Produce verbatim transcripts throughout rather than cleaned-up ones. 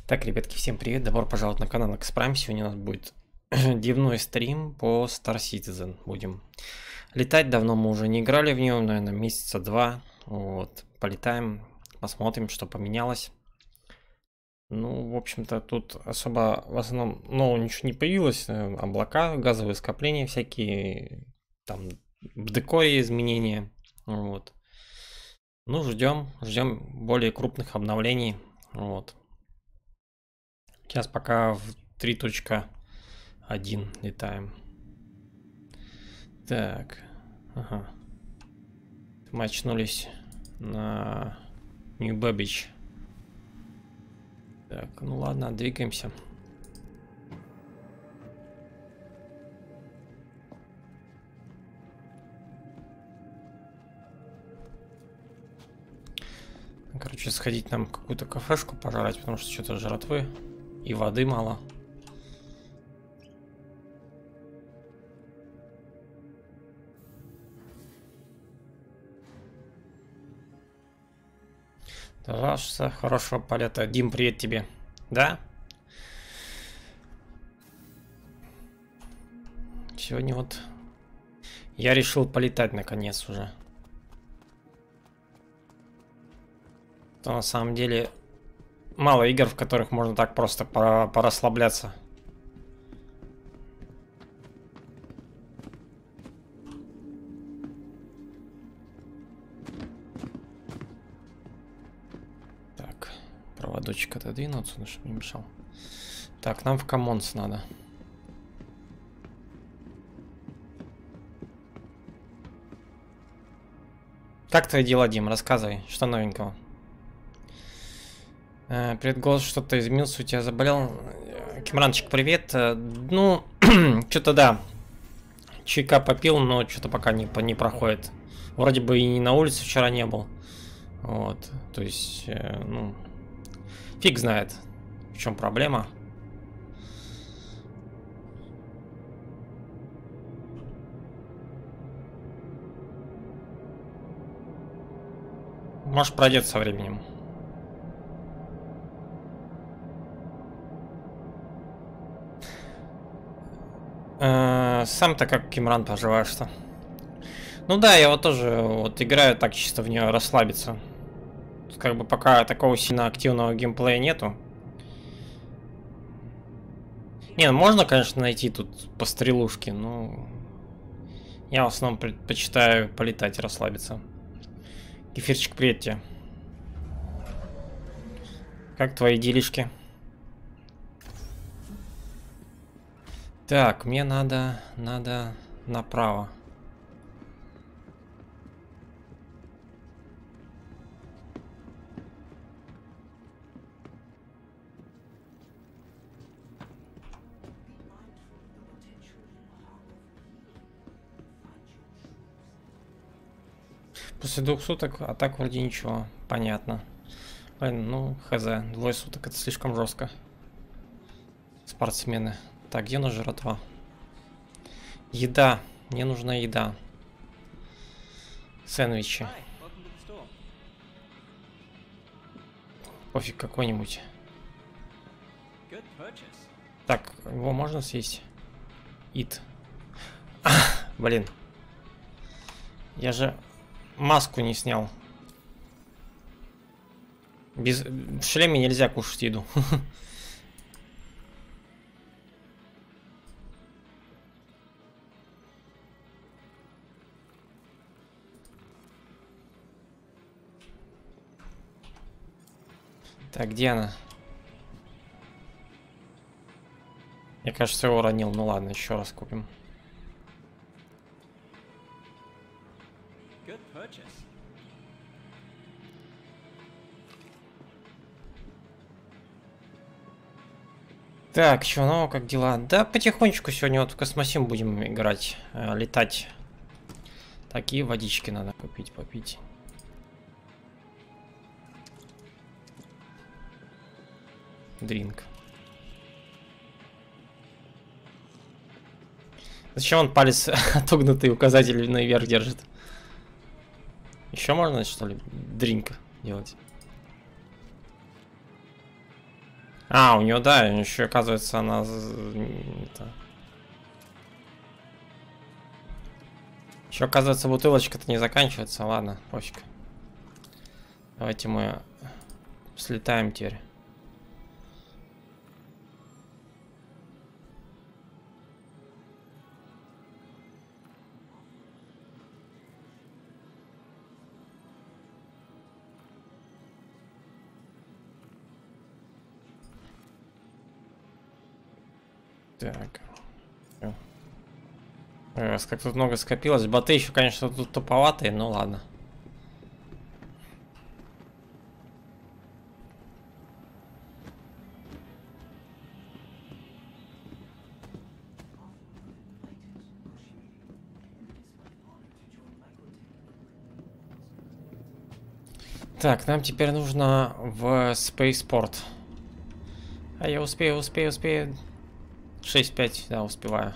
Так, ребятки, всем привет, добро пожаловать на канал X Prime. Сегодня у нас будет дневной стрим по Star Citizen. Будем летать, давно мы уже не играли в нее, наверное, месяца два. Вот, полетаем, посмотрим, что поменялось. Ну, в общем-то, тут особо в основном, ну, ничего не появилось. Облака, газовые скопления всякие, там в декоре изменения. Вот. Ну, ждем, ждем более крупных обновлений. Вот. Сейчас пока в три точка один летаем. Так. Ага. Мы очнулись на Нью-Бэббидж. Так, ну ладно, двигаемся. Короче, сходить нам в какую-то кафешку пожрать, потому что что-то жратвы и воды мало. Пожалуйста, хорошего полета. Дим, привет тебе. Да? Сегодня вот я решил полетать наконец уже. То на самом деле мало игр, в которых можно так просто порасслабляться. Так, проводочек отодвинуться, чтобы не мешал. Так, нам в Commons надо. Как твои дела, Дим? Рассказывай, что новенького? Привет, голос, что-то изменился, у тебя заболел. Кимранчик, привет. Ну, что-то да. Чайка попил, но что-то пока не, не проходит. Вроде бы и на улице вчера не был. Вот, то есть, ну, фиг знает, в чем проблема. Может, пройдет со временем. Сам-то как, Кимран, поживаешь-то? Ну да, я вот тоже вот играю так чисто в нее расслабиться. Как бы пока такого сильно активного геймплея нету. Не, ну можно, конечно, найти тут по стрелушке, но я в основном предпочитаю полетать и расслабиться. Кефирчик, привет тебе. Как твои делишки? Так, мне надо, надо направо. После двух суток, а так вроде ничего, понятно. Блин, ну, хз, двое суток это слишком жестко. Спортсмены. Так, где нужна жратва? Еда. Мне нужна еда. Сэндвичи. Пофиг какой-нибудь. Так, его можно съесть? Ит. Блин. Я же маску не снял. Без... В шлеме нельзя кушать еду. Так, где она? Я, кажется, его уронил. Ну ладно, еще раз купим. Так, что, ну, как дела? Да, потихонечку сегодня вот в Космосим будем играть, э, летать. Такие водички надо купить, попить. Дринк. Зачем он палец отогнутый указатель наверх держит? Еще можно, что ли, дринк делать? А, у нее, да, еще, оказывается, она... Это... Еще, оказывается, бутылочка-то не заканчивается. Ладно, пофиг. Давайте мы слетаем теперь. Так. Раз как тут много скопилось. Боты еще, конечно, тут туповатые, но ладно. Так, нам теперь нужно в Spaceport. А я успею, успею, успею. шесть пять, да, успеваю.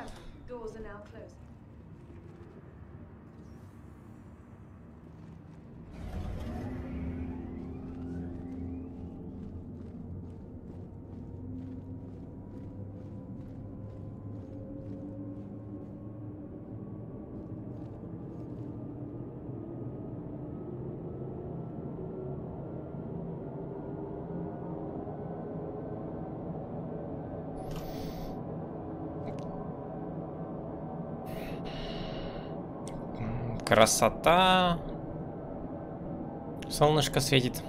Красота. Солнышко светит.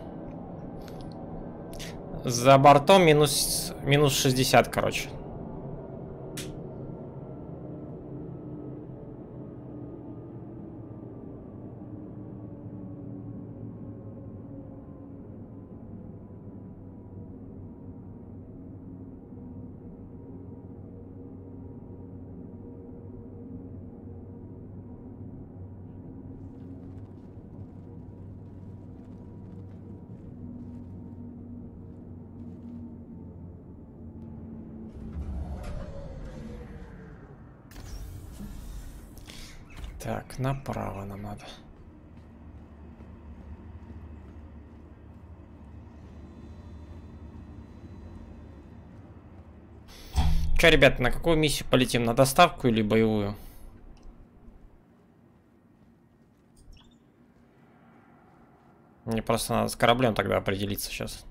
За бортом минус, минус шестьдесят, короче. Так, направо нам надо. Че, ребята, на какую миссию полетим? На доставку или боевую? Мне просто надо с кораблем тогда определиться сейчас.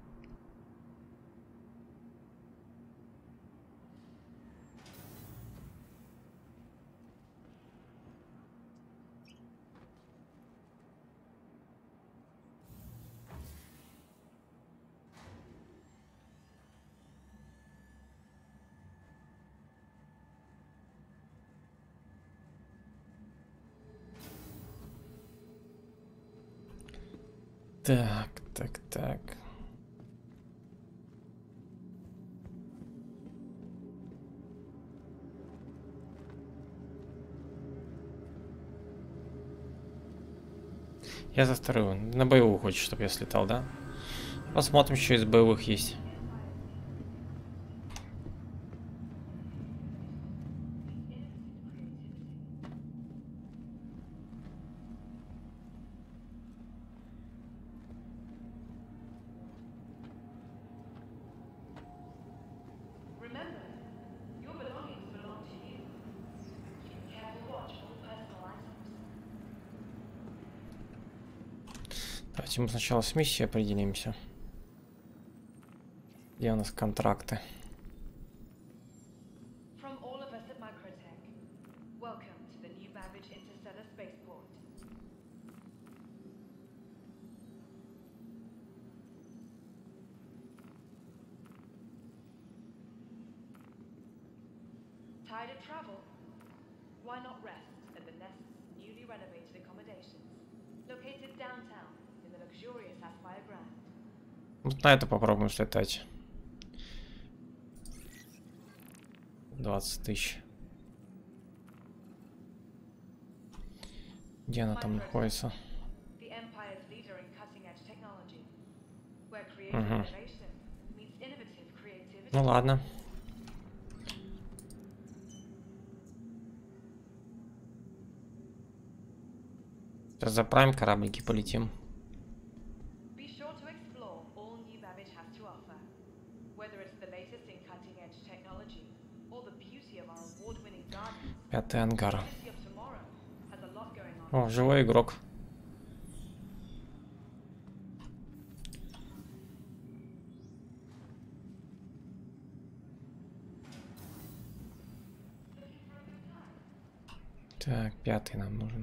Так, так, так. Я за вторую. На боевую хочешь, чтобы я слетал, да? Посмотрим, что из боевых есть. Давайте мы сначала с миссией определимся. Где у нас контракты? Tired of travel? Why not rest at the Nest's newly renovated accommodations, located downtown in the luxurious Aspire Grand? Вот на это попробуем слетать. двадцать тысяч. Где она там находится? Угу. Ну ладно. Сейчас заправим кораблики, полетим. Пятый ангар. О, живой игрок. Так, пятый нам нужен.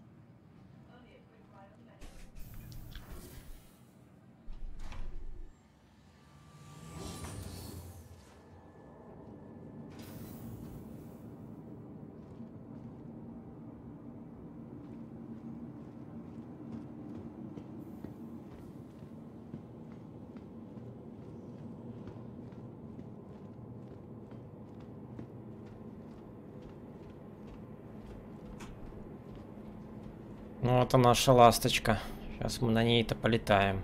Ну, вот она, наша ласточка. Сейчас мы на ней-то полетаем.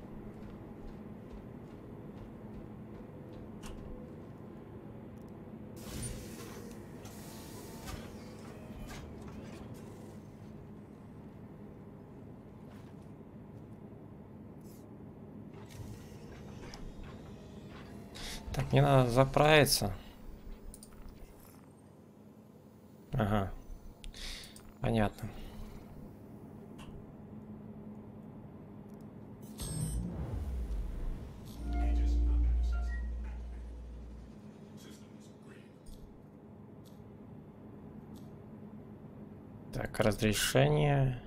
Так, мне надо заправиться. Ага. Понятно. Так, разрешение.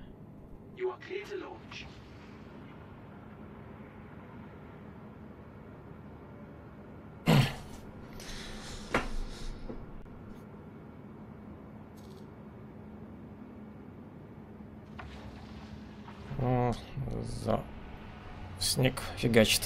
О, за... Снег фигачит.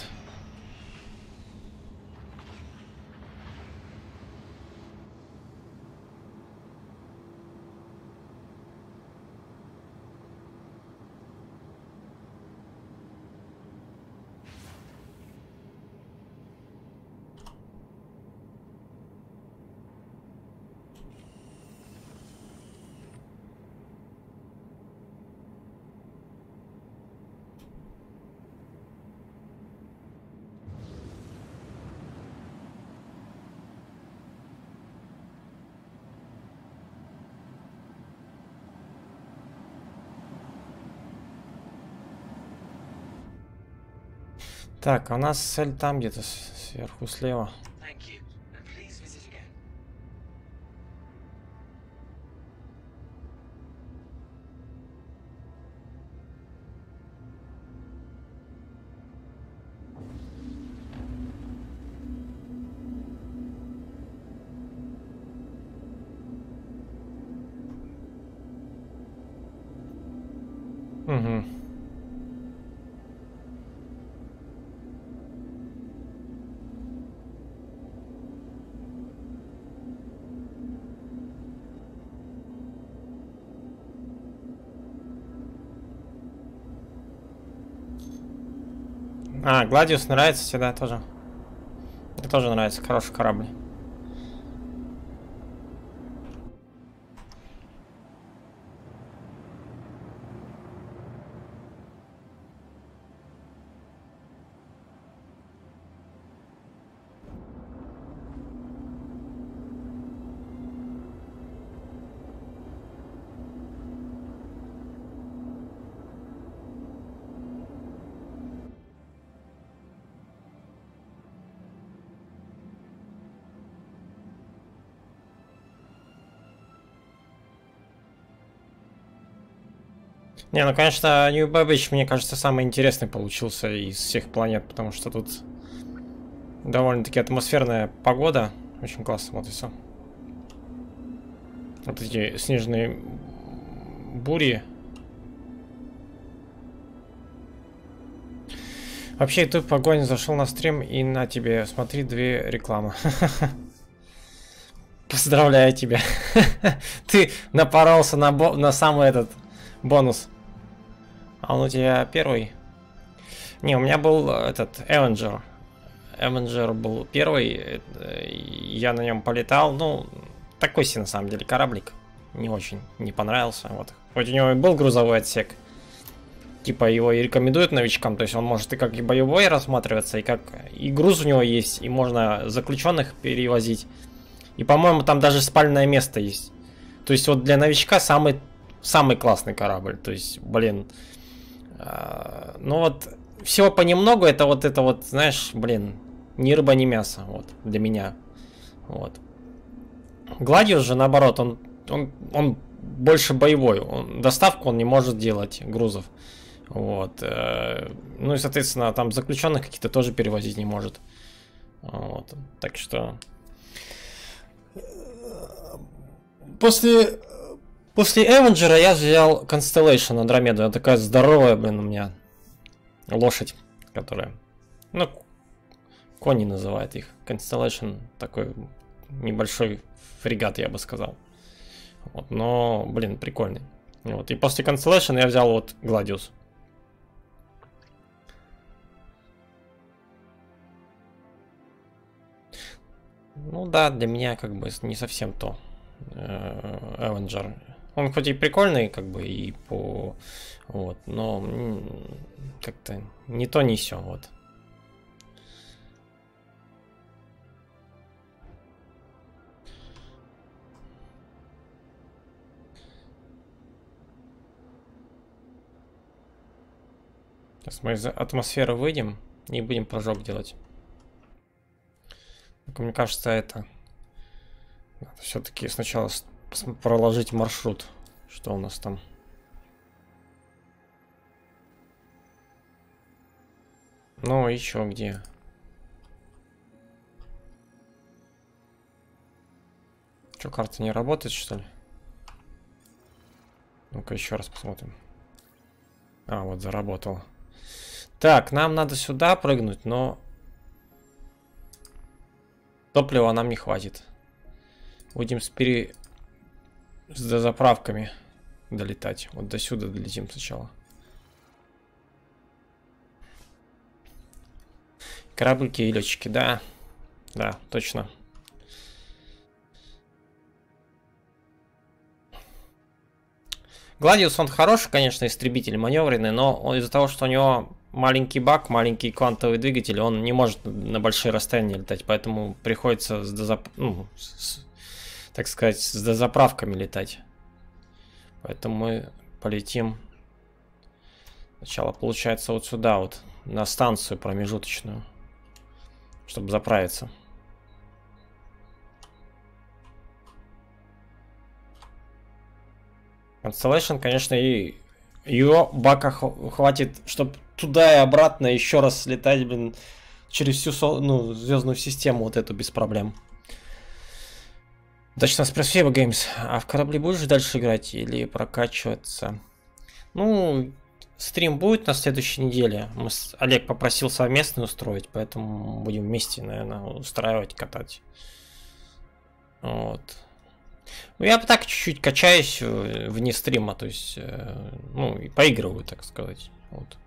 Так, а у нас цель там где-то сверху слева. Угу. А, Гладиус нравится всегда тоже. Мне тоже нравится, хороший корабль. Не, ну конечно, New Babbage, мне кажется, самый интересный получился из всех планет, потому что тут довольно-таки атмосферная погода. Очень классно смотрится. Вот эти снежные бури. Вообще, YouTube Огонь зашел на стрим, и на тебе, смотри, две рекламы. Поздравляю тебя. Ты напоролся на, на самый этот бонус. А он у тебя первый? Не, у меня был этот Avenger. Avenger был первый. Я на нем полетал. Ну, такой себе на самом деле кораблик. Не очень не понравился. Вот. Хоть у него и был грузовой отсек. Типа его и рекомендуют новичкам. То есть он может и как и боевой рассматриваться, и как и груз у него есть, и можно заключенных перевозить. И, по-моему, там даже спальное место есть. То есть вот для новичка самый, самый классный корабль. То есть, блин. Э, ну вот, всего понемногу, это вот это вот, знаешь, блин, ни рыба, ни мясо. Вот, для меня. Вот. Гладиус же, наоборот, он, он, он больше боевой. Он, доставку он не может делать грузов. Вот. Э, ну и, соответственно, там заключенных каких-то тоже перевозить не может. Вот. Так что... После... После Эвенджера я взял Constellation Андромеду. Она такая здоровая, блин, у меня лошадь, которая... Ну, кони называют их. Constellation такой небольшой фрегат, я бы сказал. Вот. Но, блин, прикольный. Вот. И после Constellation я взял вот Гладиус. Ну да, для меня как бы не совсем то. Эвенджер. Он хоть и прикольный, как бы, и по... Вот, но как-то не то, не сё, вот. Сейчас мы из атмосферы выйдем и будем прыжок делать. Только мне кажется, это... Все-таки сначала проложить маршрут. Что у нас там? Ну, еще где? Что, карта не работает, что ли? Ну-ка, еще раз посмотрим. А, вот заработала. Так, нам надо сюда прыгнуть, но... Топлива нам не хватит. Будем с пере... с дозаправками долетать. Вот до сюда долетим сначала. Кораблики и летчики, да. Да, точно. Гладиус, он хороший, конечно, истребитель маневренный, но из-за того, что у него маленький бак, маленький квантовый двигатель, он не может на большие расстояния летать, поэтому приходится с, дозап... ну, с, так сказать, с дозаправками летать. Поэтому мы полетим сначала, получается, вот сюда, вот, на станцию промежуточную, чтобы заправиться. Constellation, конечно, и ее бака хватит, чтобы туда и обратно еще раз летать, блин, через всю, ну, звездную систему вот эту без проблем. Точно, спасибо, Games. А в корабле будешь дальше играть или прокачиваться? Ну, стрим будет на следующей неделе. Мы с... Олег попросил совместно устроить, поэтому будем вместе, наверное, устраивать, катать. Вот. Ну, я так чуть-чуть качаюсь вне стрима, то есть, ну, и поигрываю, так сказать. Вот.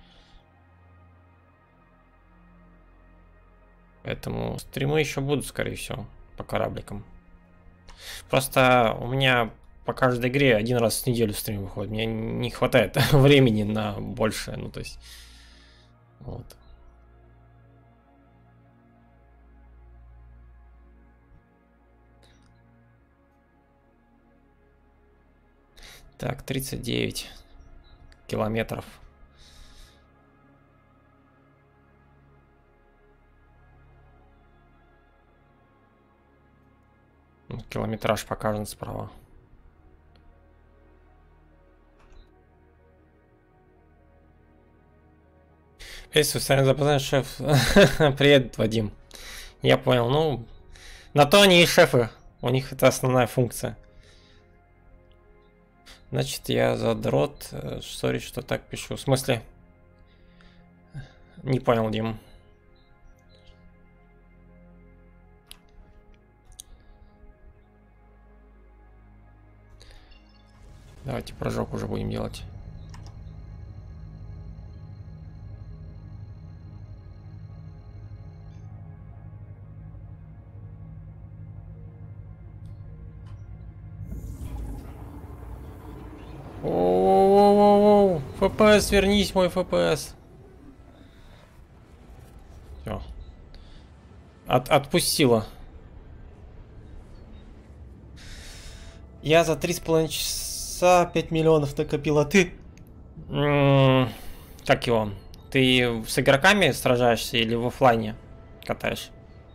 Поэтому стримы еще будут, скорее всего, по корабликам. Просто у меня по каждой игре один раз в неделю стрим выходит. Мне не хватает времени на большее, ну, то есть, вот. Так, тридцать девять километров. Километраж показан справа. Если вы запознаете, шеф. Привет, Вадим. Я понял. Ну, на то они и шефы. У них это основная функция. Значит, я задрот. Сори, что так пишу. В смысле? Не понял, Дим. Давайте прыжок уже будем делать. Оу-оу-оу-оу. эф пи эс, вернись, мой эф пи эс. Все. От, отпустила. Я за три с половиной часа пять миллионов накопил, а ты... М-м, как его? Ты с игроками сражаешься или в оффлайне катаешь?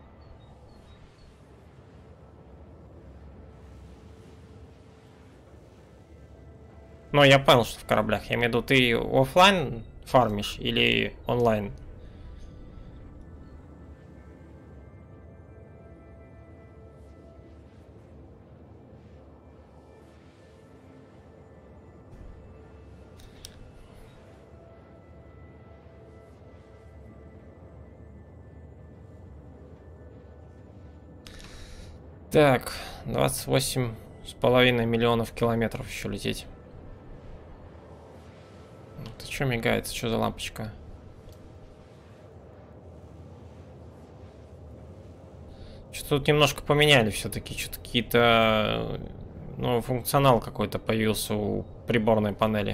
Ну, я понял, что в кораблях. Я имею в виду, ты оффлайн фармишь или онлайн? Так, двадцать восемь с половиной миллионов километров еще лететь. Это что мигает? Что за лампочка? Что-то тут немножко поменяли все-таки. Что-то какие-то... Ну, функционал какой-то появился у приборной панели.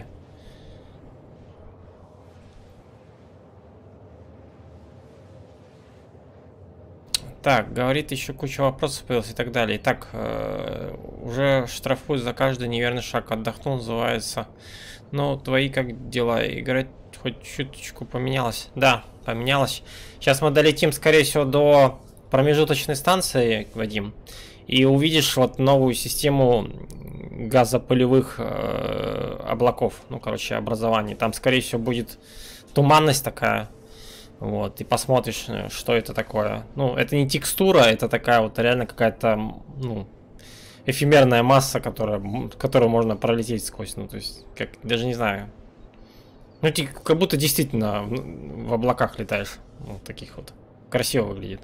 Так, говорит, еще куча вопросов появилась и так далее. Итак, э, уже штрафуют за каждый неверный шаг. Отдохнул, называется. Ну, твои как дела? Играть хоть чуточку поменялось? Да, поменялось. Сейчас мы долетим, скорее всего, до промежуточной станции, Вадим. И увидишь вот новую систему газопылевых э, облаков. Ну, короче, образований. Там, скорее всего, будет туманность такая. Вот, и посмотришь, что это такое. Ну, это не текстура, это такая вот реально какая-то, ну, эфемерная масса, которая, которую можно пролететь сквозь. Ну, то есть, как, даже не знаю. Ну, ты как будто действительно в, в облаках летаешь. Вот таких вот. Красиво выглядит.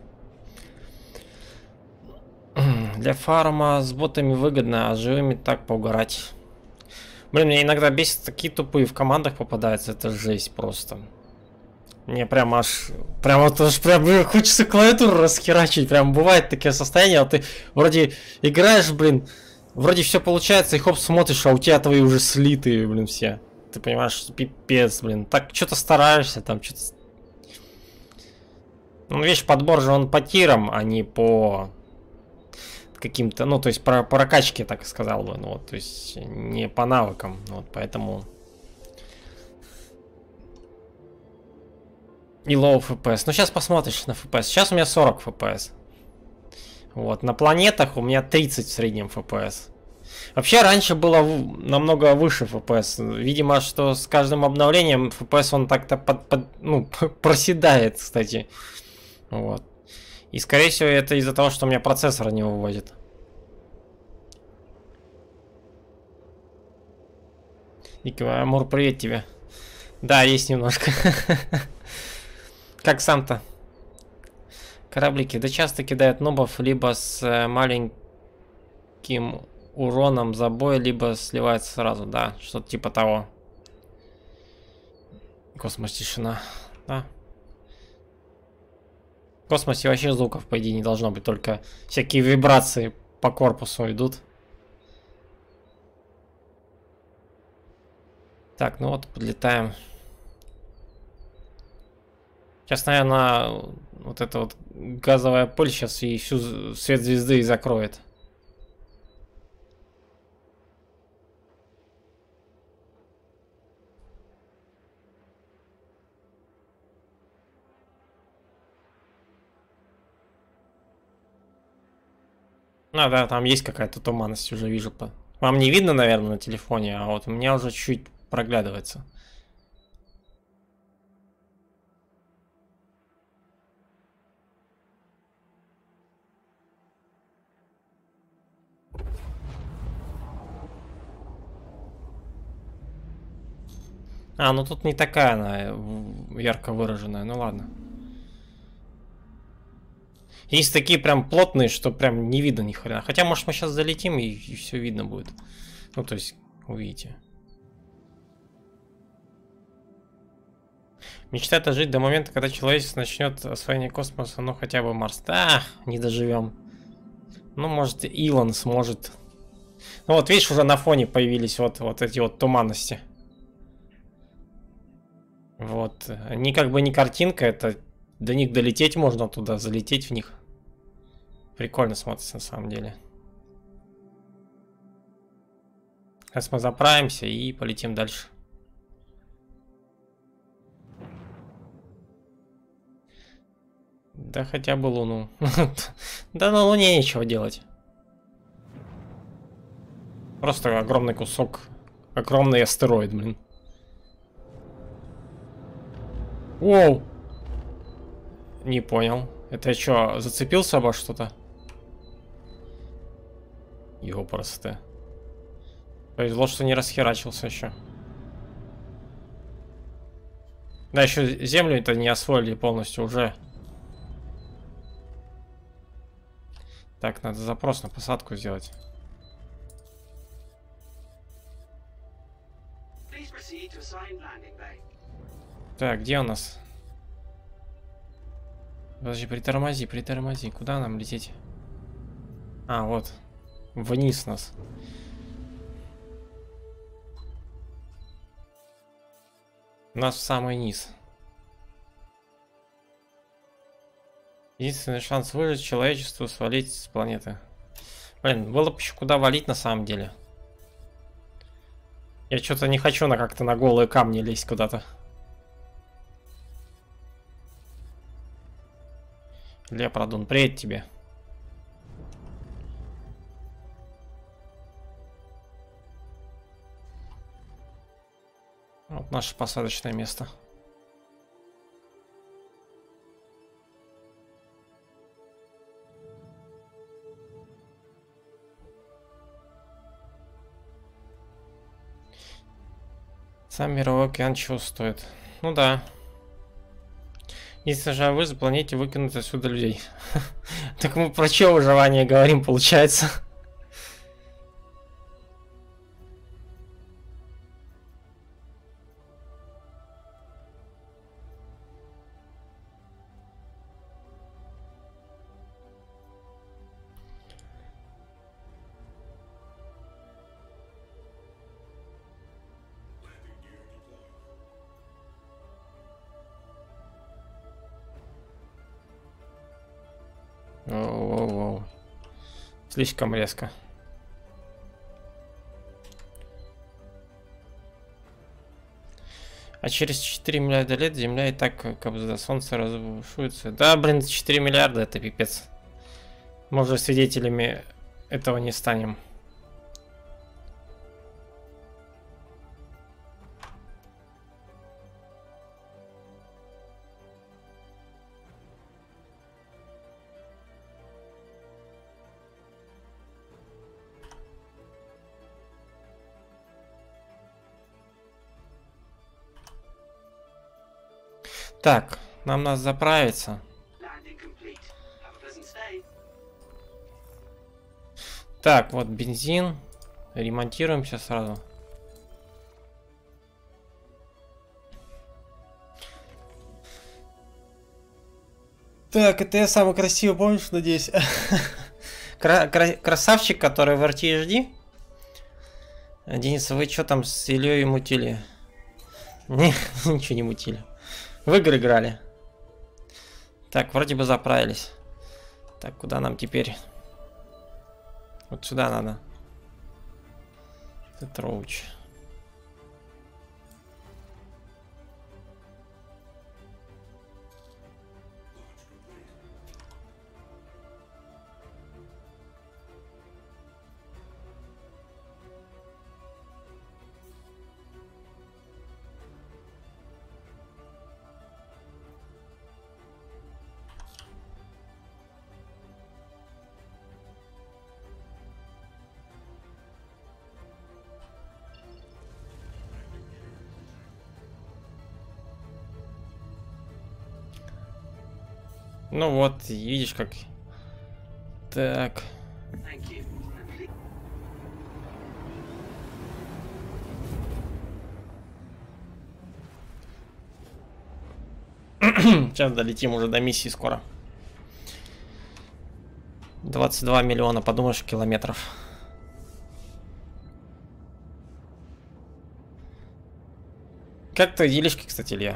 Для фарма с ботами выгодно, а с живыми так поугарать. Блин, мне иногда бесит, такие тупые в командах попадаются. Это жесть просто. Мне прям аж, прям вот аж прям хочется клавиатуру расхерачить, прям бывает такое состояние, вот ты вроде играешь, блин, вроде все получается, и хоп, смотришь, а у тебя твои уже слитые, блин, все. Ты понимаешь, что пипец, блин, так что-то стараешься, там что-то... Ну, видишь, подбор же он по тирам, а не по каким-то, ну, то есть по, по прокачке, так сказал бы, ну, вот, то есть не по навыкам, вот, поэтому... И low эф пи эс. Ну, сейчас посмотришь на эф пи эс. Сейчас у меня сорок эф пи эс. Вот. На планетах у меня тридцать в среднем эф пи эс. Вообще, раньше было намного выше эф пи эс. Видимо, что с каждым обновлением эф пи эс он так-то под, под, ну, проседает, кстати. Вот. И, скорее всего, это из-за того, что у меня процессор не выводит. Иква, Амур, привет тебе. Да, есть немножко. Как сам-то? Кораблики. Да часто кидают нобов либо с маленьким уроном за бой, либо сливается сразу. Да, что-то типа того. Космос, тишина. Да. В космосе вообще звуков, по идее, не должно быть. Только всякие вибрации по корпусу идут. Так, ну вот, подлетаем. Сейчас, наверное, вот эта вот газовая пыль сейчас и всю свет звезды и закроет. Ну да, там есть какая-то туманность, уже вижу. Вам не видно, наверное, на телефоне, а вот у меня уже чуть-чуть проглядывается. А, ну тут не такая она ярко выраженная, ну ладно. Есть такие прям плотные, что прям не видно ни хрена. Хотя, может, мы сейчас залетим и, и все видно будет. Ну, то есть, увидите. Мечтает жить до момента, когда человечество начнет освоение космоса, ну хотя бы Марс. Да, не доживем. Ну, может, Илон сможет. Ну вот, видишь, уже на фоне появились вот, вот эти вот туманности. Вот. Они как бы не картинка, это до них долететь можно туда, залететь в них. Прикольно смотрится на самом деле. Сейчас мы заправимся и полетим дальше. Да хотя бы Луну. Да на Луне нечего делать. Просто огромный кусок. Огромный астероид, блин. Воу! Не понял. Это я что, зацепился обо что-то? Его просто. Повезло, что не расхерачился еще. Да, еще землю это не освоили полностью уже. Так, надо запрос на посадку сделать. Так, где у нас? Подожди, притормози, притормози. Куда нам лететь? А, вот. Вниз нас. Нас в самый низ. Единственный шанс выжить человечеству — свалить с планеты. Блин, было бы еще куда валить на самом деле. Я что-то не хочу на как-то на голые камни лезть куда-то. Лепродун, привет тебе. Вот наше посадочное место. Сам мировой океан чего стоит? Ну да. Если же вы запланируете выкинуть отсюда людей. Так мы про что выживание говорим, получается? Воу-воу-воу. Слишком резко. А через четыре миллиарда лет Земля и так как бы до Солнца разрушится. Да, блин, четыре миллиарда это пипец. Мы уже свидетелями этого не станем. Так, нам надо заправиться. Так, вот бензин. Ремонтируемся сразу. Так, это я самый красивый, помнишь, надеюсь? Кра кра красавчик, который в эр ти эйч ди. Денис, вы что там с Ильей мутили? Не, ничего не мутили. В игры играли. Так, вроде бы заправились. Так, куда нам теперь? Вот сюда надо. Это Роуч. Ну вот, видишь как. Так. Сейчас долетим уже до миссии скоро. двадцать два миллиона, подумаешь, километров. Как твои делишки, кстати, Илья?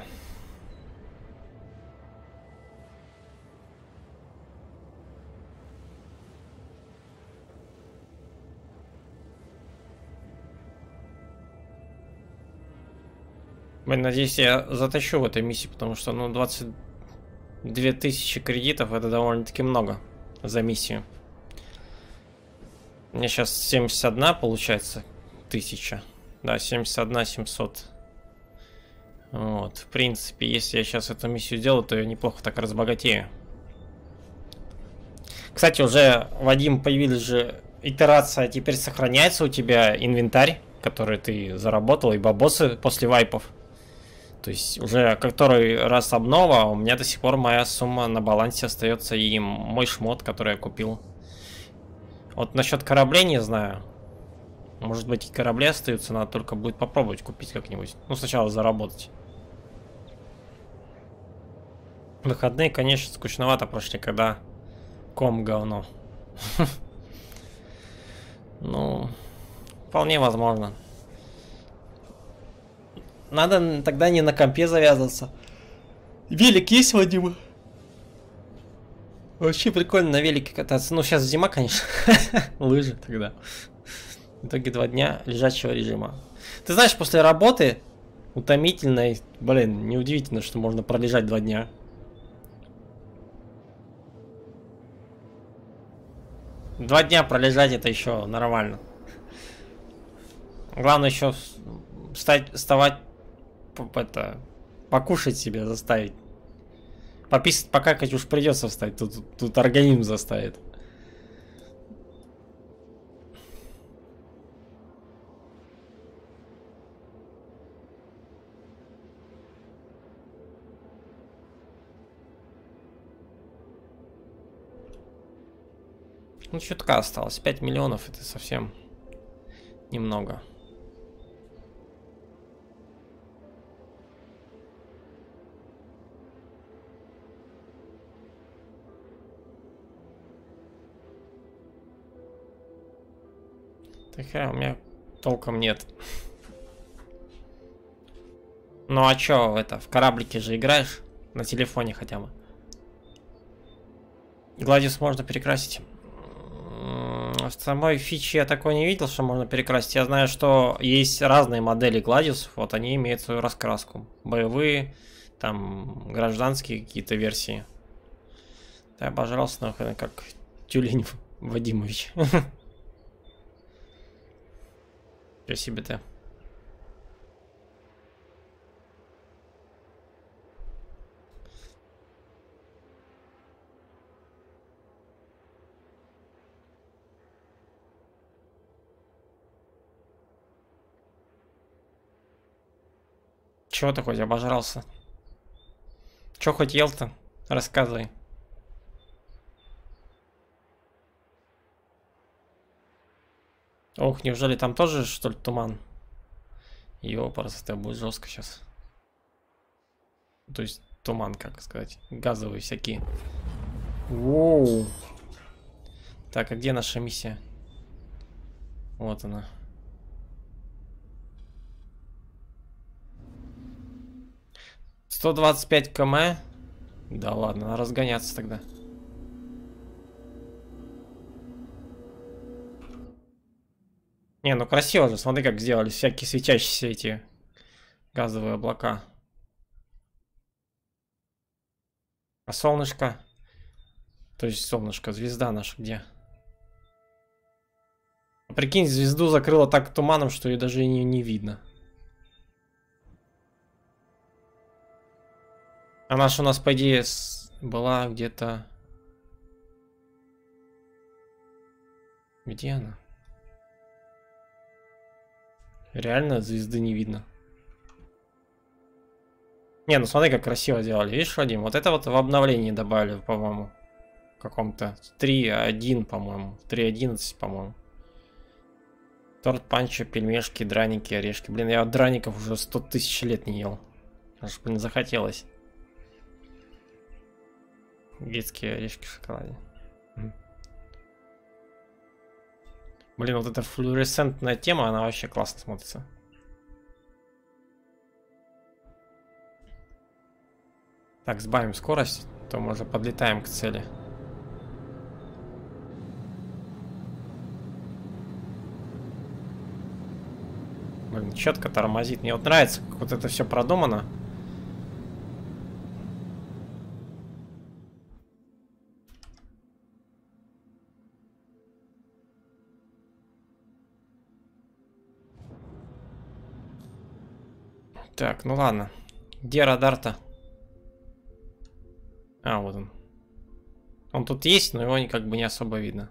Блин, надеюсь, я затащу в этой миссии, потому что, ну, двадцать две тысячи кредитов это довольно-таки много за миссию. У меня сейчас семьдесят одна получается тысяча. Да, семьдесят одна семьсот. Вот, в принципе, если я сейчас эту миссию сделаю, то я неплохо так разбогатею. Кстати, уже, Вадим, появилась же итерация, теперь сохраняется у тебя инвентарь, который ты заработал, и бабосы после вайпов. То есть уже который раз обнова, у меня до сих пор моя сумма на балансе остается и мой шмот, который я купил. Вот насчет кораблей не знаю. Может быть и корабли остаются, надо только будет попробовать купить как-нибудь. Ну сначала заработать. Выходные, конечно, скучновато прошли, когда ком говно. Ну, вполне возможно. Надо тогда не на компе завязываться. Велик есть, Вадима? Вообще прикольно на велике кататься. Ну, сейчас зима, конечно. Лыжи тогда. В итоге два дня лежачего режима. Ты знаешь, после работы утомительной, блин, неудивительно, что можно пролежать два дня. Два дня пролежать это еще нормально. Главное еще встать, вставать, это, покушать себе заставить. Пописать, покакать уж придется встать, тут, тут, тут организм заставит. Ну, чутка осталось. пять миллионов это совсем немного. Такая у меня толком нет. Ну а чё, это, в кораблике же играешь? На телефоне хотя бы. Гладиус можно перекрасить. В самой фиче я такой не видел, что можно перекрасить. Я знаю, что есть разные модели Гладиусов. Вот они имеют свою раскраску. Боевые, там, гражданские какие-то версии. Да, пожалуйста, нахуй, как Тюлень Вадимович. Спасибо ты. Чего ты хоть обожрался? Чё хоть ел-то? Рассказывай. Ох, неужели там тоже, что ли, туман? Ёпарас, это будет жестко сейчас. То есть туман, как сказать, газовые всякие. Воу. Так, а где наша миссия? Вот она. сто двадцать пять км. Да ладно, надо разгоняться тогда. Не, ну красиво же, смотри, как сделали всякие светящиеся эти газовые облака. А солнышко? То есть солнышко, звезда наша где? Прикинь, звезду закрыло так туманом, что ее даже не, не видно. Она же у нас, по идее, была где-то... Где она? Реально звезды не видно. Не, ну смотри, как красиво сделали. Видишь, Вадим? Вот это вот в обновлении добавили, по-моему. В каком-то три один, по-моему. три одиннадцать, по-моему. Торт, панчо, пельмешки, драники, орешки. Блин, я от драников уже сто тысяч лет не ел. Аж, блин, захотелось. Детские орешки в шоколаде. Блин, вот эта флуоресцентная тема, она вообще классно смотрится. Так, сбавим скорость, то мы уже подлетаем к цели. Блин, четко тормозит. Мне вот нравится, как вот это все продумано. Так, ну ладно. Где радар-то? А, вот он. Он тут есть, но его как бы не особо видно.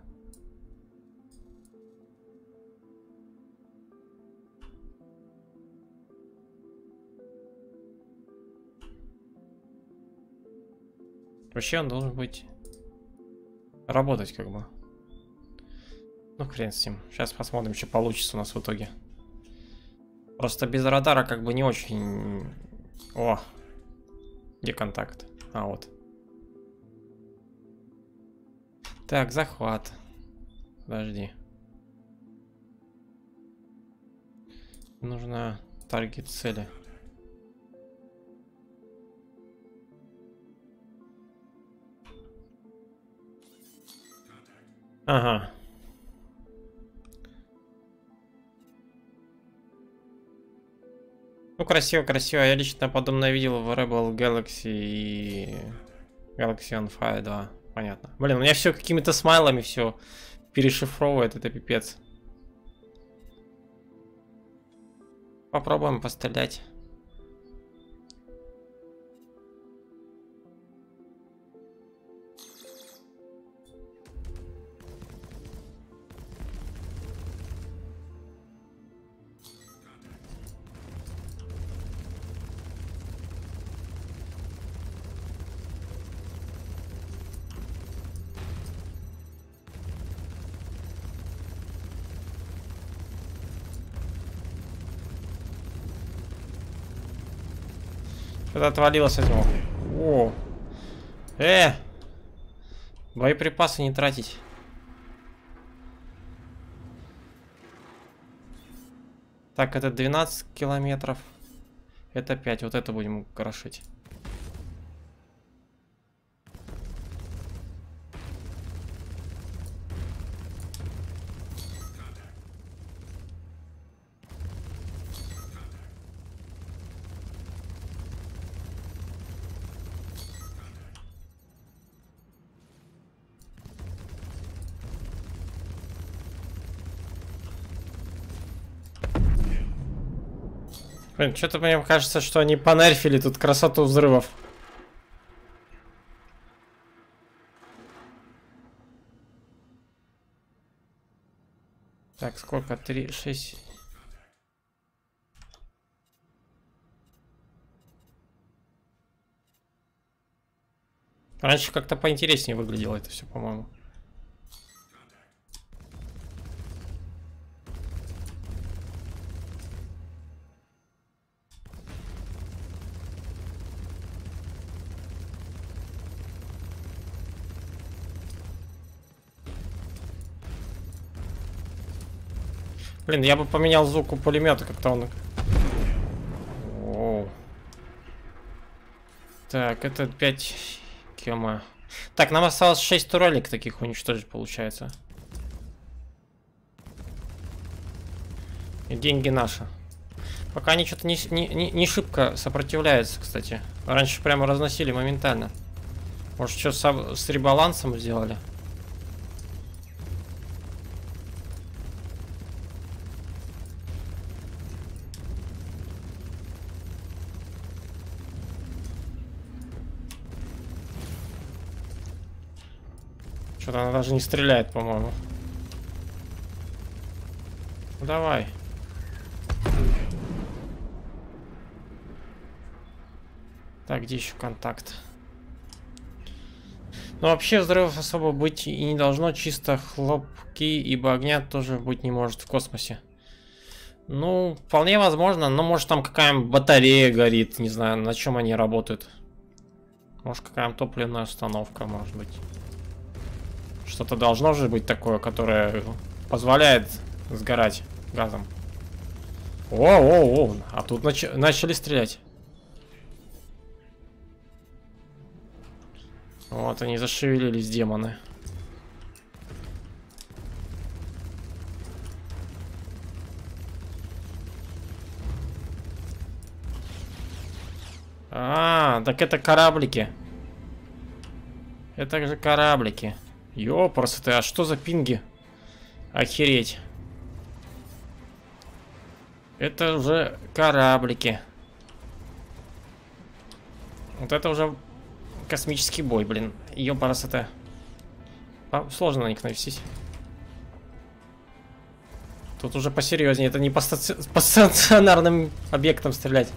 Вообще он должен быть... работать как бы. Ну хрен с ним. Сейчас посмотрим, что получится у нас в итоге. Просто без радара как бы не очень... О! Где контакт? А, вот. Так, захват. Подожди. Нужно таргет цели. Ага. Ну, красиво, красиво. Я лично подобное видел в Rebel Galaxy и Galaxy on Fire два. Понятно. Блин, у меня все какими-то смайлами все перешифровывает, это пипец. Попробуем пострелять. Что-то отвалилось от него. О! Э! Боеприпасы не тратить. Так, это двенадцать километров. Это пять. Вот это будем крошить. Блин, что-то мне кажется, что они понерфили тут красоту взрывов. Так, сколько? Три, шесть. Раньше как-то поинтереснее выглядело это все, по-моему. Блин, я бы поменял звук у пулемета, как-то он... Оу. Так, это пять км. Так, нам осталось шесть турелек таких уничтожить, получается. И деньги наши. Пока они что-то не, не, не, не шибко сопротивляются, кстати. Раньше прямо разносили моментально. Может, что с, с ребалансом сделали? Что-то она даже не стреляет, по-моему. Ну, давай. Так, где еще контакт? Ну, вообще взрывов особо быть и не должно. Чисто хлопки, ибо огня тоже быть не может в космосе. Ну, вполне возможно. Но может там какая-нибудь батарея горит. Не знаю, на чем они работают. Может какая-нибудь топливная установка, может быть. Что-то должно же быть такое, которое позволяет сгорать газом. О-о-о, а тут нач начали стрелять. Вот они зашевелились, демоны. А, так это кораблики. Это же кораблики. Ёпрст ты, а что за пинги? Охереть. Это уже кораблики. Вот это уже космический бой, блин. Ёпрст это. Сложно на них навестись. Тут уже посерьезнее. Это не по, стаци... по стационарным объектам стрелять.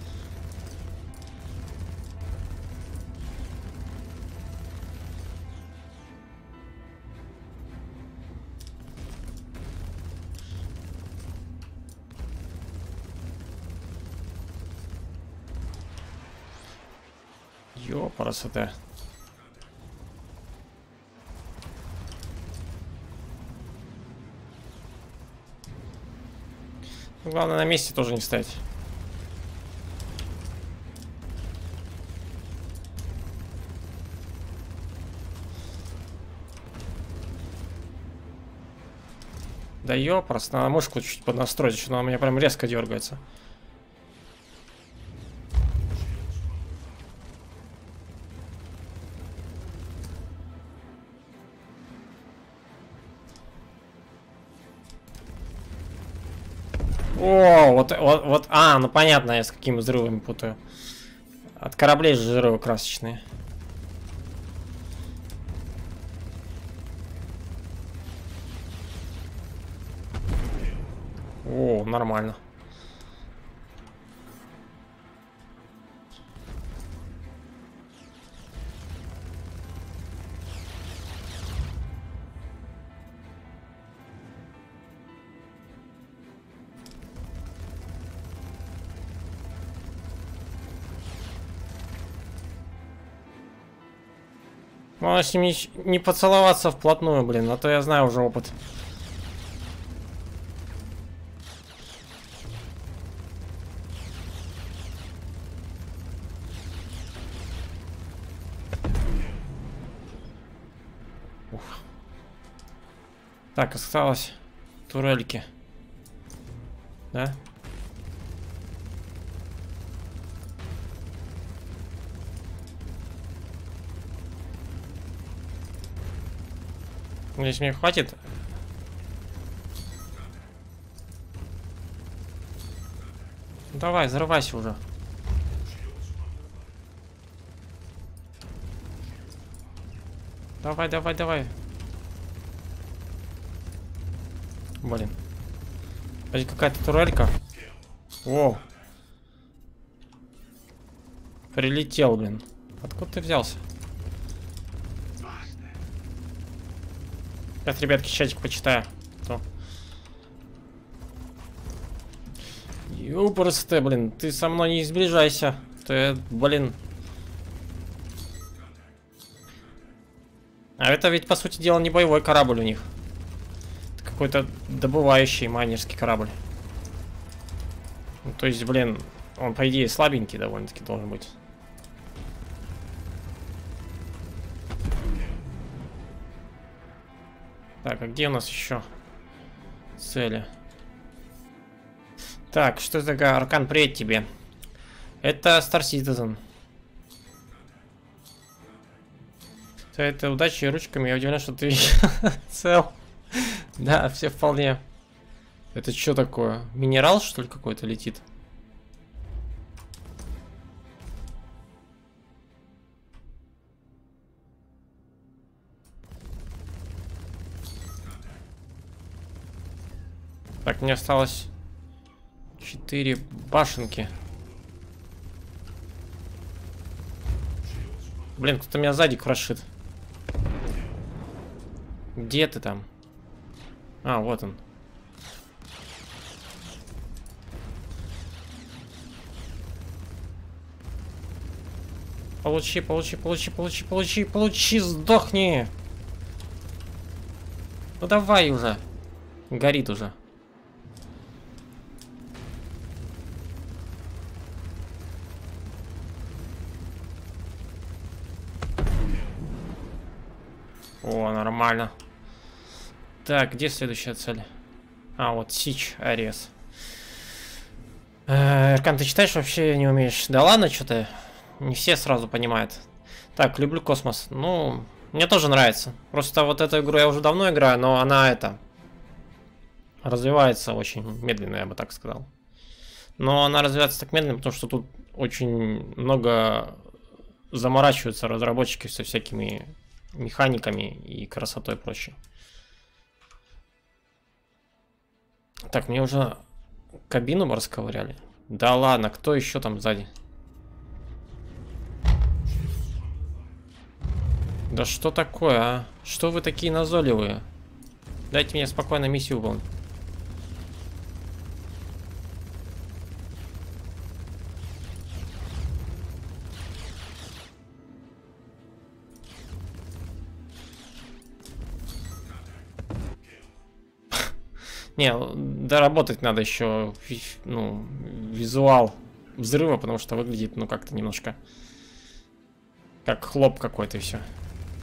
Ёпрст это. Главное на месте тоже не стоять. Да ёпрст, надо мышку чуть поднастроить, что она у меня прям резко дергается. О, вот, вот, вот, а, ну понятно, я с какими взрывами путаю. От кораблей же взрывы красочные. О, нормально. Главное с ним не, не поцеловаться вплотную, блин, а то я знаю уже опыт. Ух. Так, осталось турельки. Да? Здесь мне хватит. Давай, взрывайся уже. Давай, давай, давай. Блин. Здесь какая-то турелька. О. Прилетел, блин. Откуда ты взялся? Сейчас, ребятки, чатик почитаю. То. Ёпрст, блин, ты со мной не сближайся. Ты, блин. А это ведь, по сути дела, не боевой корабль у них. Это какой-то добывающий майнерский корабль. Ну, то есть, блин, он, по идее, слабенький довольно-таки должен быть. Так, а где у нас еще цели? Так, что это такое? Аркан, привет тебе. Это Star Citizen. Это удачи ручками. Я удивлен, что ты цел. Да, все вполне. Это что такое? Минерал, что ли, какой-то летит? Так, мне осталось четыре башенки. Блин, кто-то меня сзади крошит. Где ты там? А, вот он. Получи, получи, получи, получи, получи, получи, сдохни. Ну давай уже. Горит уже. О, нормально. Так, где следующая цель? А, вот Сич, Ариес. Эркан, ты читаешь вообще не умеешь? Да ладно, что ты? Не все сразу понимают. Так, люблю космос. Ну, мне тоже нравится. Просто вот эту игру я уже давно играю, но она это... развивается очень медленно, я бы так сказал. Но она развивается так медленно, потому что тут очень много заморачиваются разработчики со всякими механиками и красотой прочее. Так, мне уже кабину расковыряли. Да ладно, кто еще там сзади? Да что такое, а? Что вы такие назойливые? Дайте мне спокойно миссию выполнить. Не, доработать надо еще, ну, визуал взрыва, потому что выглядит, ну, как-то немножко как хлоп какой-то и все.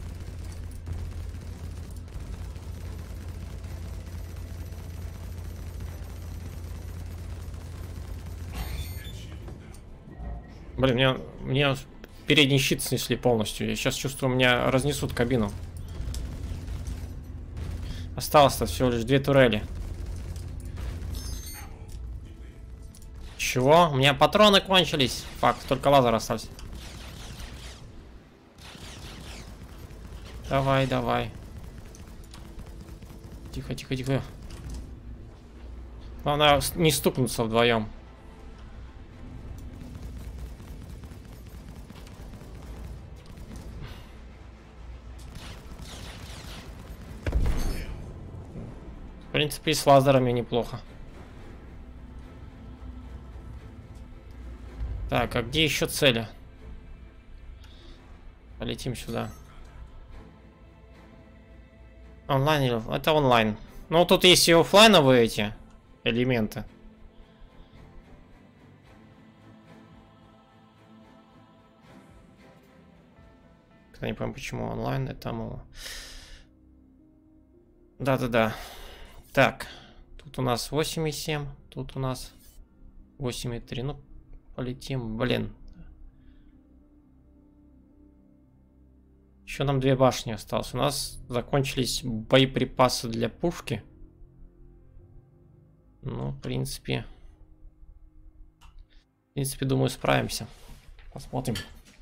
Блин, меня, меня передний щит снесли полностью. Я сейчас чувствую, меня разнесут кабину. Осталось-то всего лишь две турели. Чего? У меня патроны кончились. Факт, только лазер остался. Давай, давай. Тихо, тихо, тихо. Главное не стукнуться вдвоем. В принципе, и с лазерами неплохо. Так, а где еще цели? Полетим сюда. Онлайн или... Это онлайн. Ну, тут есть и оффлайновые эти элементы. Я не понимаю, почему онлайн. Это... Да-да-да. Так. Тут у нас восемь и семь. Тут у нас восемь и три. Ну, полетим. Блин. Еще нам две башни осталось. У нас закончились боеприпасы для пушки. Ну, в принципе... В принципе, думаю, справимся. Посмотрим.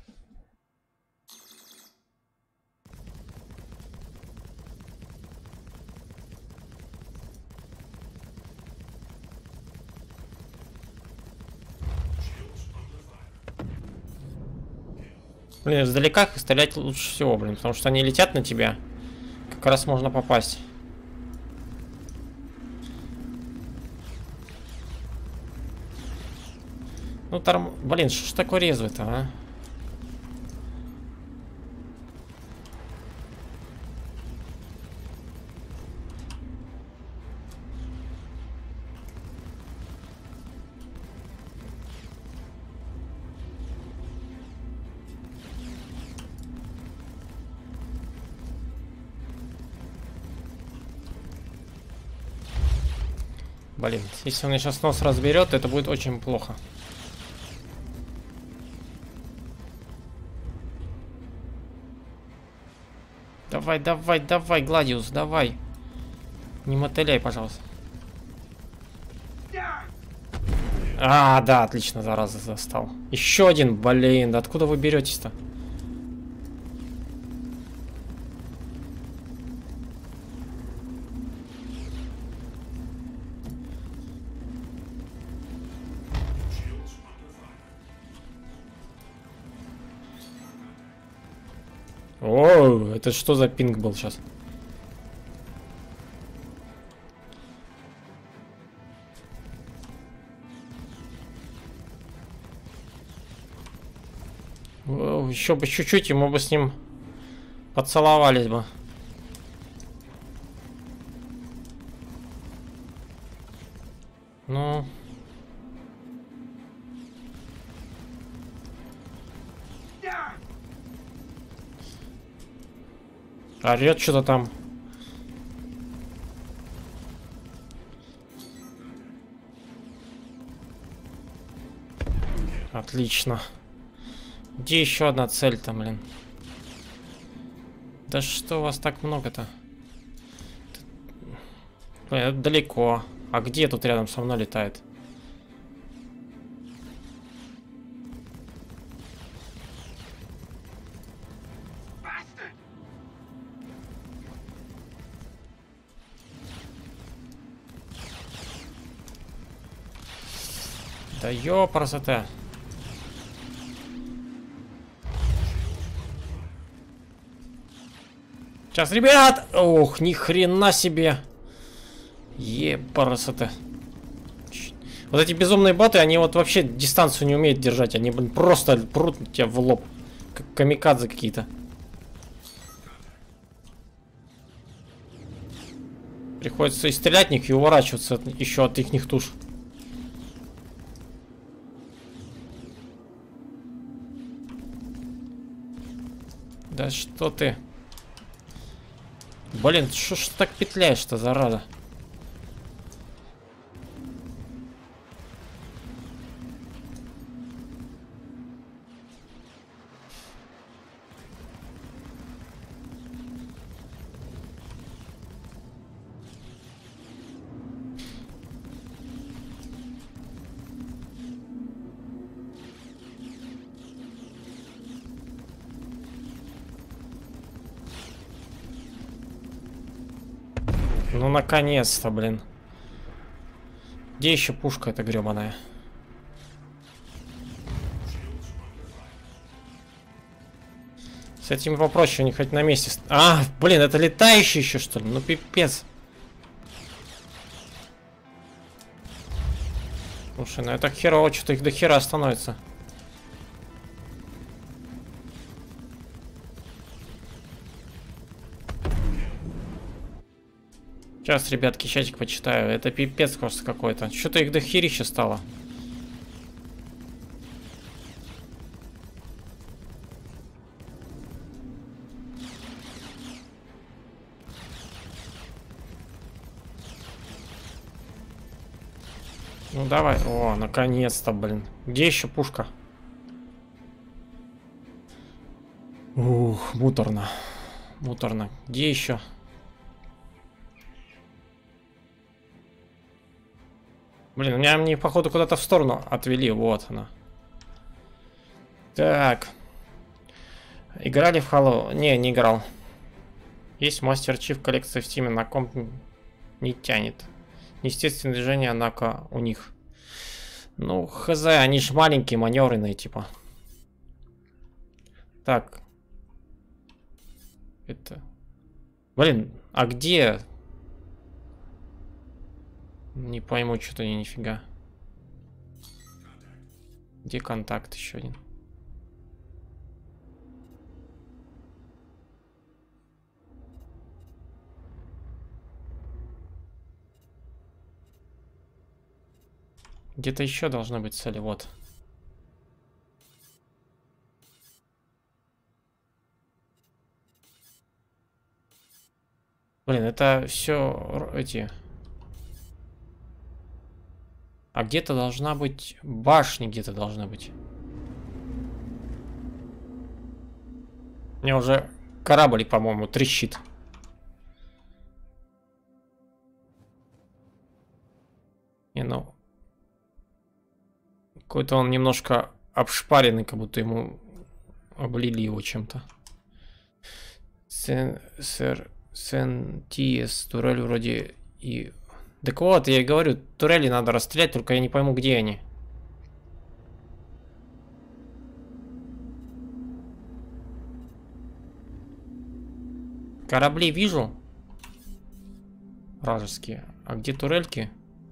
Блин, издалека их стрелять лучше всего, блин, потому что они летят на тебя. Как раз можно попасть. Ну, там, блин, что ж такое резвый-то, а? Блин, если он сейчас нос разберет, это будет очень плохо. Давай, давай, давай, Гладиус, давай. Не мотыляй, пожалуйста. А, да, отлично, зараза, застал. Еще один, блин, да откуда вы беретесь-то? О, это что за пинг был сейчас? О, еще бы чуть-чуть, и мы бы с ним поцеловались бы. Ну... Орет что-то там. Отлично. Где еще одна цель там, блин? Да что у вас так много-то? Блин, это далеко. А где тут рядом со мной летает? Да ёпрст-то. Сейчас, ребят! Ох, ни хрена себе. Епарасота. Вот эти безумные боты, они вот вообще дистанцию не умеют держать. Они, блин, просто прут тебя в лоб. Как камикадзе какие-то. Приходится и стрелять в них, и уворачиваться от, еще от их туш. Да что ты? Блин, что ж так петляешь-то, зараза? Ну, наконец-то, блин. Где еще пушка эта гребаная? С этим попроще, они хоть на месте... А, блин, это летающий еще, что ли? Ну, пипец. Слушай, ну это херово, что-то их до хера становится. Сейчас, ребятки, чатик почитаю. Это пипец просто какой-то. Что-то их до херища стало. Ну давай. О, наконец-то, блин. Где еще пушка? Ух, муторно. Муторно. Где еще? Блин, у меня, мне, походу, куда-то в сторону отвели. Вот она. Так. Играли в Halo? Не, не играл. Есть Master Chief коллекция в Steam, на комп не тянет. Естественное движение, однако, у них. Ну, хз, они ж маленькие, маневренные, типа. Так. Это... Блин, а где... Не пойму, что-то не нифига. Где контакт еще один? Где-то еще должна быть цель, вот. Блин, это все эти... А где-то должна быть... Башня где-то должна быть. У меня уже корабль, по-моему, трещит. Не, ну... Какой-то он немножко обшпаренный, как будто ему облили его чем-то. Сен... Сэр... Сен-Тиес, турель вроде и... Так вот, я и говорю, турели надо расстрелять, только я не пойму, где они. Корабли вижу. Вражеские. А где турельки?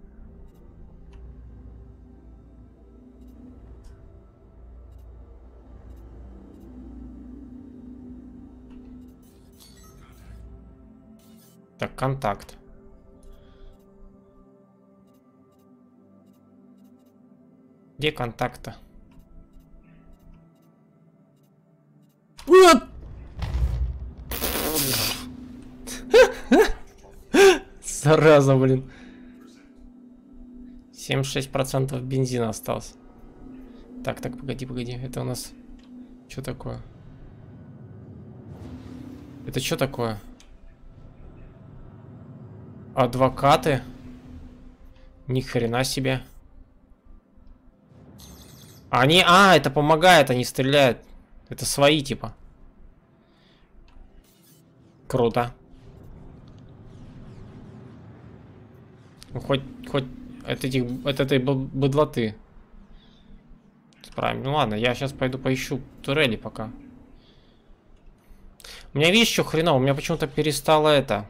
Так, контакт. Где контакта? Зараза, блин. семьдесят шесть процентов бензина осталось. Так, так, погоди, погоди. Это у нас Что такое? Это что такое? Адвокаты? Ни хрена себе. Они... А, это помогает, они стреляют. Это свои, типа. Круто. Ну, хоть... Хоть... От этих... От этой быдлоты. Правильно. Ну ладно, я сейчас пойду поищу турели пока. У меня, видишь, что хреново? У меня почему-то перестало это...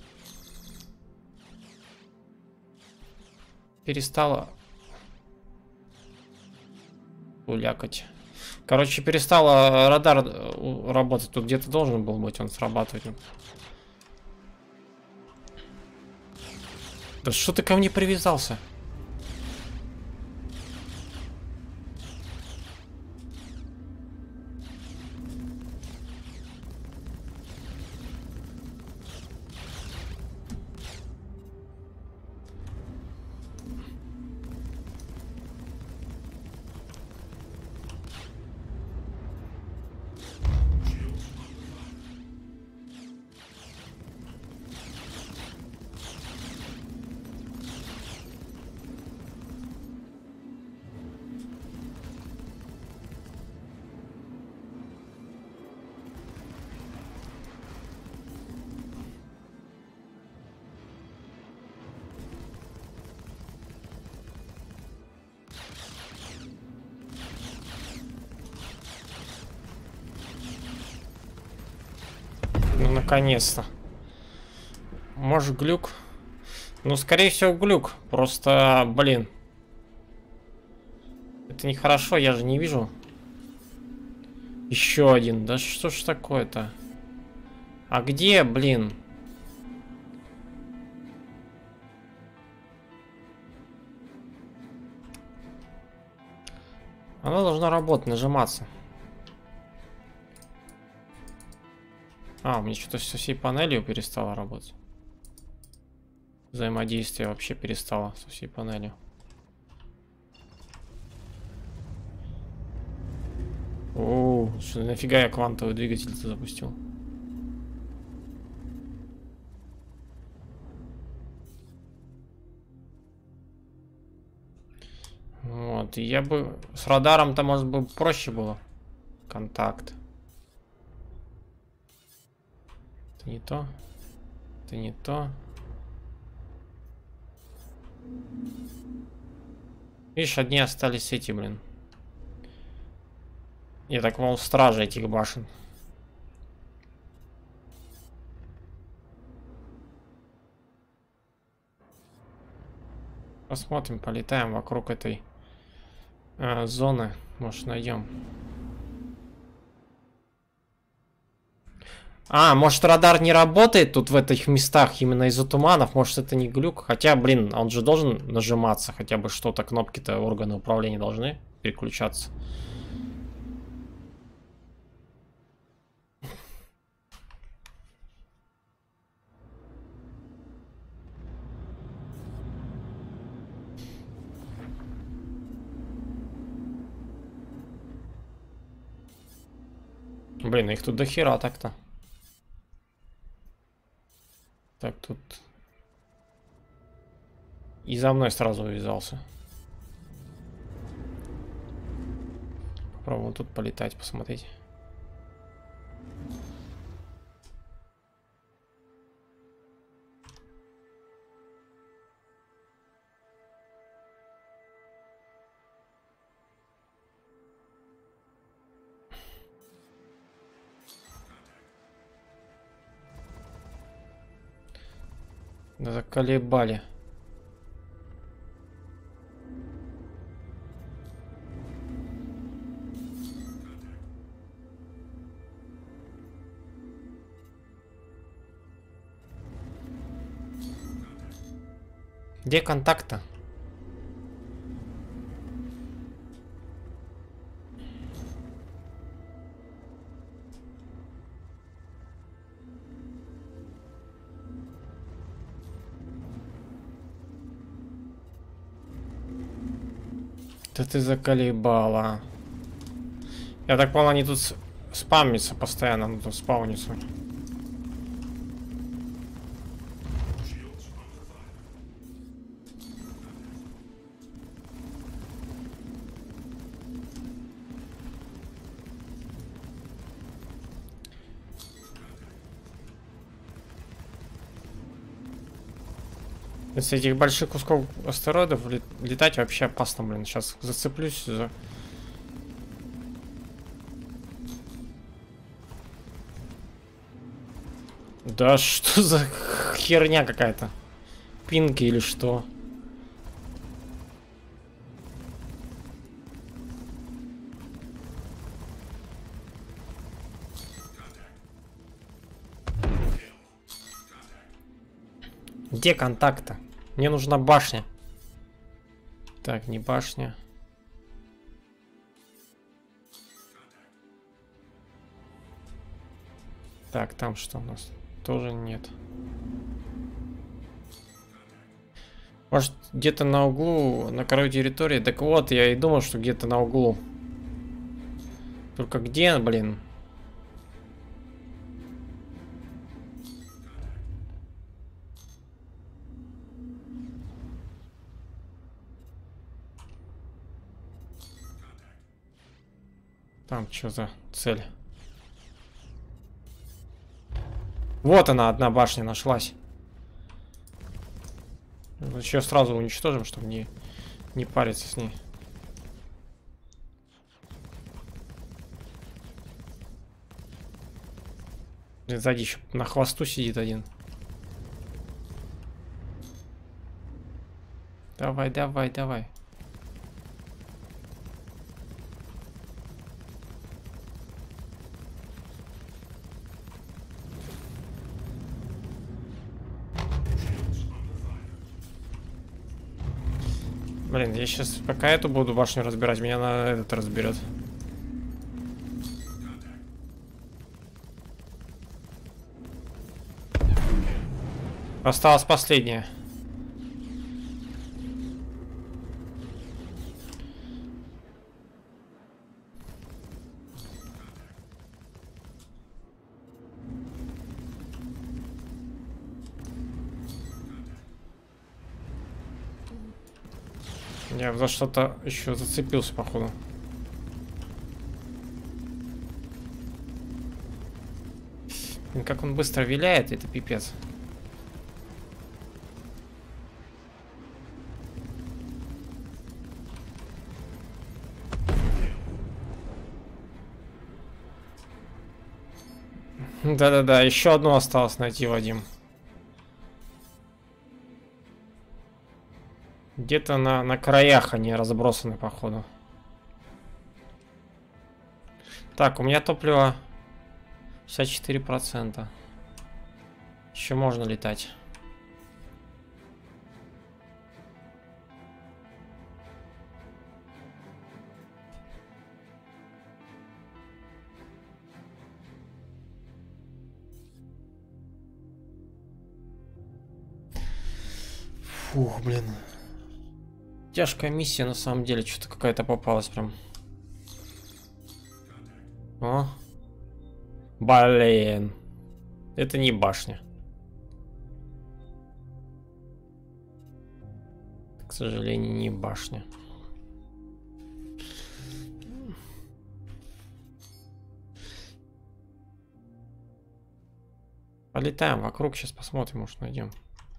Перестало... Улякать. Короче, перестало радар работать. Тут где-то должен был быть он срабатывать. Да что ты ко мне привязался? Ну, наконец-то. Может, глюк? Ну, скорее всего, глюк. Просто, блин. Это нехорошо, я же не вижу. Еще один. Да что ж такое-то? А где, блин? Она должна работать, нажиматься. А, у меня что-то со всей панелью перестало работать. Взаимодействие вообще перестало со всей панелью. О, что нафига я квантовый двигатель-то запустил? Вот, и я бы... С радаром-то, может быть, проще было. Контакт. Это не то. Это не то. Видишь, одни остались эти, блин. Я так понял, стражи этих башен. Посмотрим, полетаем вокруг этой э, зоны. Может, найдем. А, может, радар не работает тут в этих местах именно из-за туманов. Может, это не глюк. Хотя, блин, он же должен нажиматься. Хотя бы что-то, кнопки-то, органы управления должны переключаться. Блин, их тут до хера так-то. Так, тут... И за мной сразу увязался. Попробуем тут полетать, посмотреть. Да заколебали. Где контакт-то? Да ты заколебала. Я так понял, они тут с- спамятся постоянно, ну тут спаунятся. Из этих больших кусков астероидов лет- летать вообще опасно, блин. Сейчас зацеплюсь за... Да что за херня какая-то? Пинки или что? Где контакта? Мне нужна башня. Так, не башня. Так, там что у нас? Тоже нет. Может, где-то на углу, на краю территории? Так вот, я и думал, что где-то на углу. Только где, блин? Там что за цель? Вот она, одна башня нашлась. Еще сразу уничтожим, чтобы не, не париться с ней. Сзади еще на хвосту сидит один. Давай, давай, давай. Блин, я сейчас пока эту буду башню разбирать, меня на этот разберет. Осталась последняя. Я за что-то еще зацепился, походу. Блин, как он быстро виляет, это пипец. Да-да-да, еще одну осталось найти, Вадим. Где-то на, на краях они разбросаны, походу. Так, у меня топливо шестьдесят четыре процента. Еще можно летать. Фух, блин. Тяжкая миссия, на самом деле. Что-то какая-то попалась прям. О. Блин. Это не башня. К сожалению, не башня. Полетаем вокруг, сейчас посмотрим, может найдем.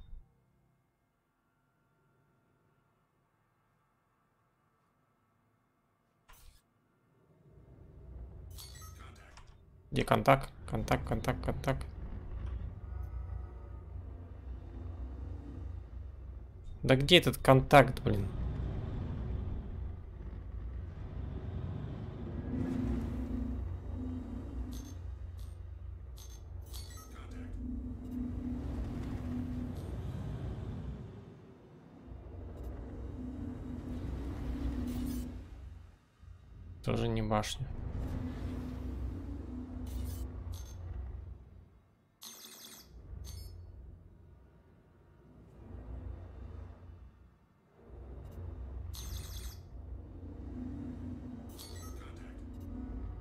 Где контакт? Контакт, контакт, контакт. Да где этот контакт, блин? Тоже не башня.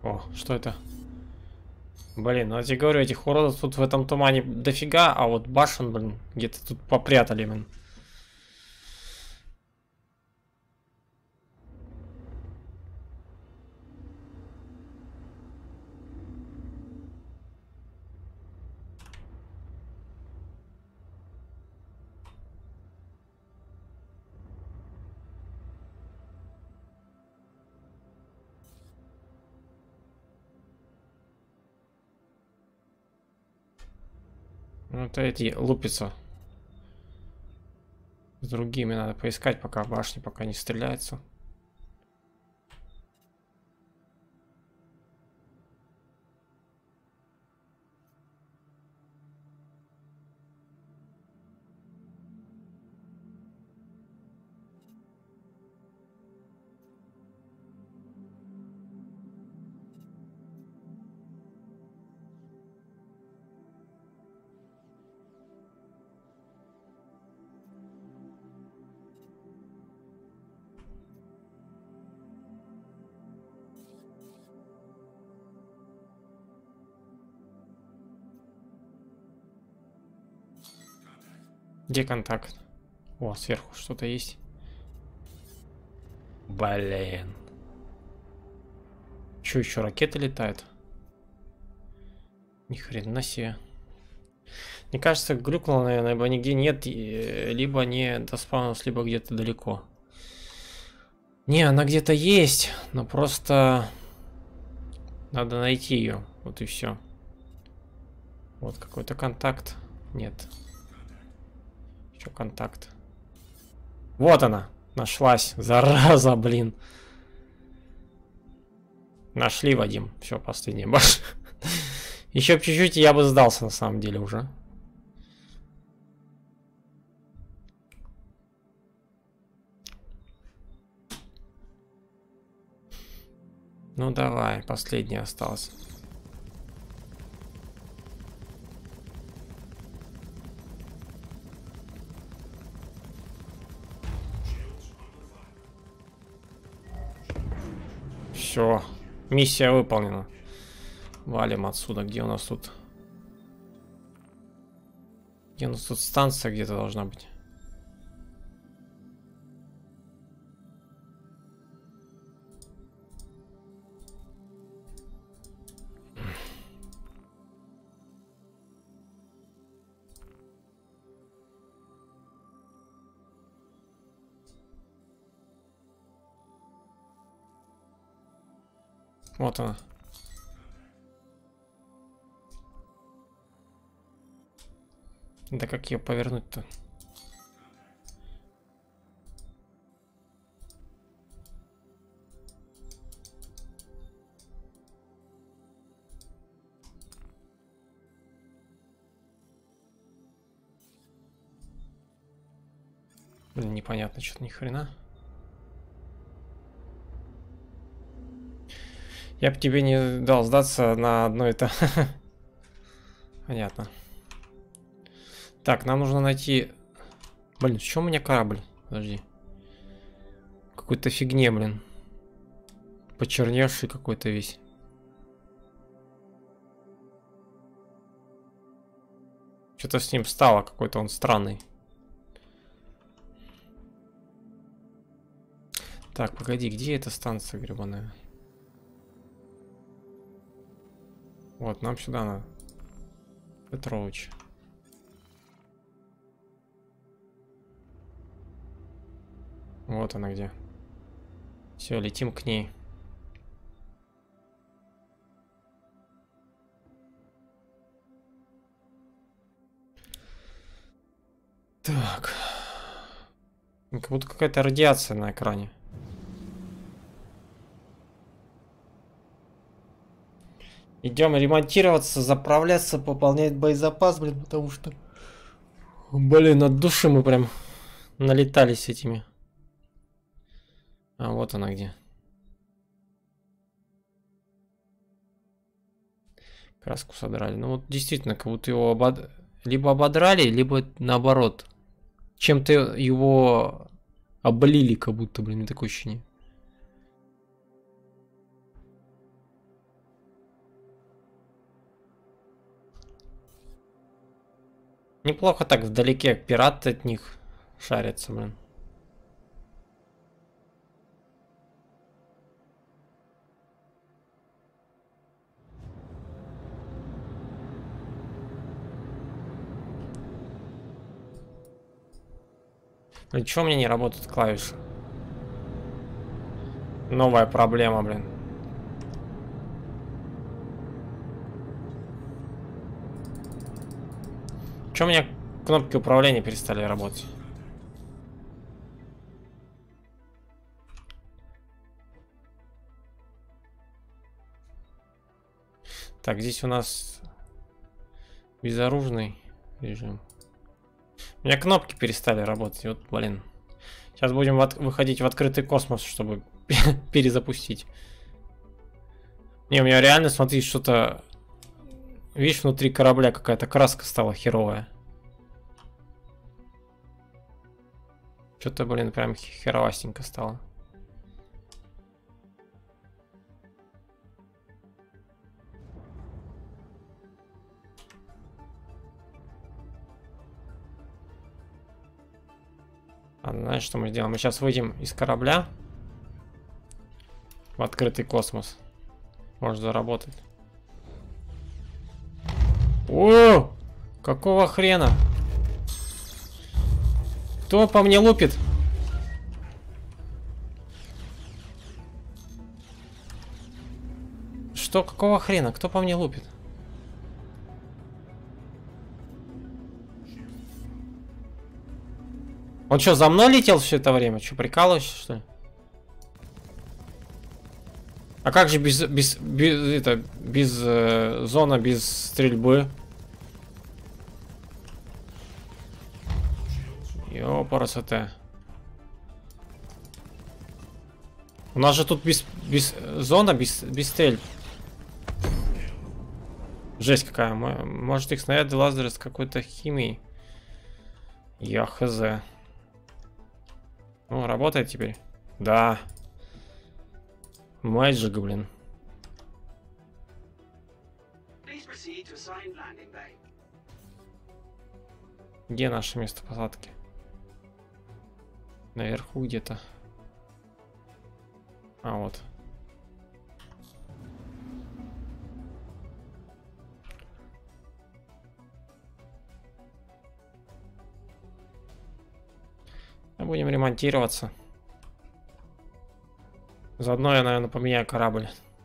О, что это? Блин, ну я тебе говорю, этих уродов тут в этом тумане дофига, а вот башен, блин, где-то тут попрятали, блин. Ну, это эти лупятся. С другими надо поискать, пока башни пока не стреляются. Где контакт? О, сверху что-то есть. Блин. Че, еще ракеты летают? Ни хрена себе. Мне кажется, глюкнуло, наверное, либо нигде нет, либо не доспавнилось, либо где-то далеко. Не, она где-то есть, но просто надо найти ее. Вот и все. Вот какой-то контакт. Нет. Еще контакт. Вот она. Нашлась. Зараза, блин. Нашли, Вадим. Все, последняя башня. Еще чуть-чуть, я бы сдался на самом деле уже. Ну давай, последний остался. Все, миссия выполнена. Валим отсюда. Где у нас тут? Где у нас тут станция где-то должна быть? Вот она. Да как ее повернуть-то? Блин, непонятно, что-то ни хрена. Я бы тебе не дал сдаться на одно это. Понятно. Так, нам нужно найти... Блин, в чем у меня корабль? Подожди. Какой-то фигне, блин. Почерневший какой-то весь. Что-то с ним стало, какой-то он странный. Так, погоди, где эта станция гребаная? Вот, нам сюда надо. Петрович. Вот она где. Все, летим к ней. Так. Как будто какая-то радиация на экране. Идем ремонтироваться, заправляться, пополнять боезапас, блин, потому что... Блин, от души мы прям налетались этими. А, вот она где. Краску содрали. Ну вот действительно, как будто его обод... либо ободрали, либо наоборот. Чем-то его облили, как будто, блин, такое ощущение. Неплохо так вдалеке пираты от них шарятся, блин. Блин, чё у меня не работают клавиши? Новая проблема, блин. Чё у меня кнопки управления перестали работать? Так, здесь у нас безоружный режим. У меня кнопки перестали работать. Вот, блин. Сейчас будем в от... выходить в открытый космос, чтобы перезапустить. Не, у меня реально, смотри, что-то... Видишь, внутри корабля какая-то краска стала херовая. Что-то, блин, прям херовастенько стало. А, знаешь, что мы сделаем? Мы сейчас выйдем из корабля в открытый космос. Может заработать. О! Какого хрена? Кто по мне лупит? Что? Какого хрена? Кто по мне лупит? Он что, за мной летел все это время? Что, прикалываешься, что ли? А как же без, без, без, это, без э, зона, без стрельбы? Ёпарасоте. У нас же тут без, без зона, без, без стрельб. Жесть какая. Может, их снаряды лазеры с какой-то химией. Я хз. Ну, работает теперь? Да. Мэджик, блин. Где наше место посадки? Наверху где-то. А, вот. Будем ремонтироваться. Заодно я, наверное, поменяю корабль.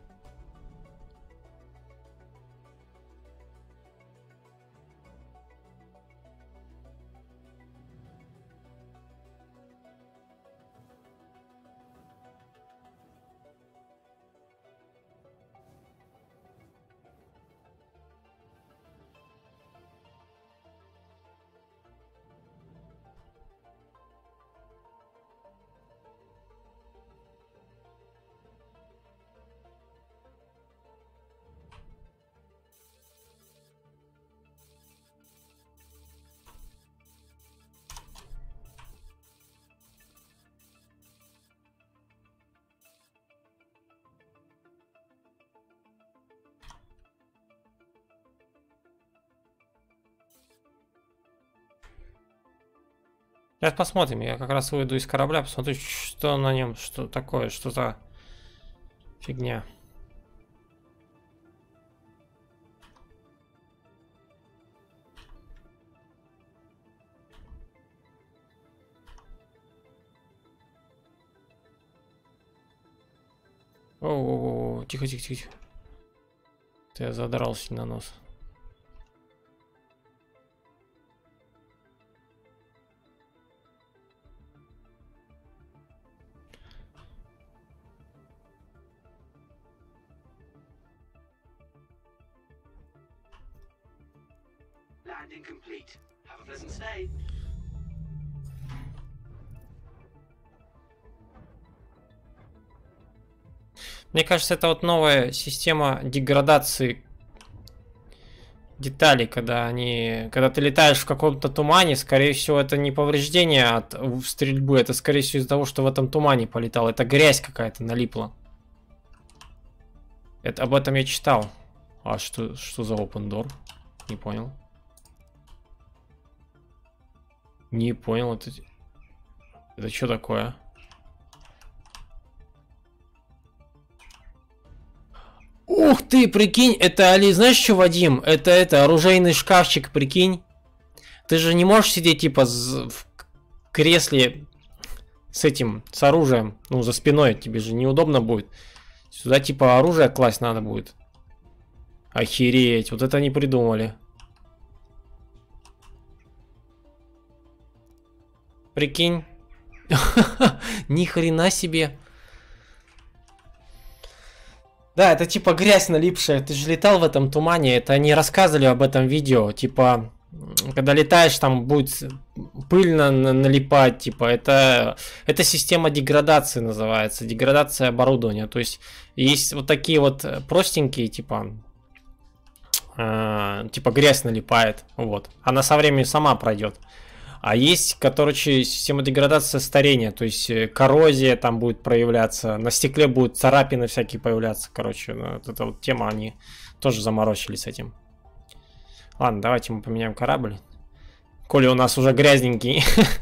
Сейчас посмотрим. Я как раз выйду из корабля, посмотрю, что на нем, что такое, что за фигня. О, тихо, тихо, тихо. Ты я задрался на нос. Landing complete. Have a pleasant stay. Мне кажется, это вот новая система деградации деталей, когда они, когда ты летаешь в каком-то тумане, скорее всего, это не повреждение от стрельбы, это скорее всего из-за того, что в этом тумане полетал, это грязь какая-то налипла. Это об этом я читал. А что, что за open door? Не понял. Не понял, это... Это что такое? Ух ты, прикинь, это, Али, знаешь что, Вадим? Это, это, оружейный шкафчик, прикинь. Ты же не можешь сидеть, типа, в кресле с этим, с оружием, ну, за спиной, тебе же неудобно будет. Сюда, типа, оружие класть надо будет. Охереть, вот это они придумали. Прикинь. Ни хрена себе. Да, это типа грязь налипшая. Ты же летал в этом тумане. Это они рассказывали об этом видео. Типа, когда летаешь, там будет пыльно налипать. Типа, это, это система деградации называется. Деградация оборудования. То есть, есть вот такие вот простенькие, типа, э, типа грязь налипает. Вот. Она со временем сама пройдет. А есть, короче, система деградации старения, то есть коррозия там будет проявляться, на стекле будут царапины всякие появляться, короче, ну, вот эта вот тема, они тоже заморочились с этим. Ладно, давайте мы поменяем корабль. Коля у нас уже грязненький.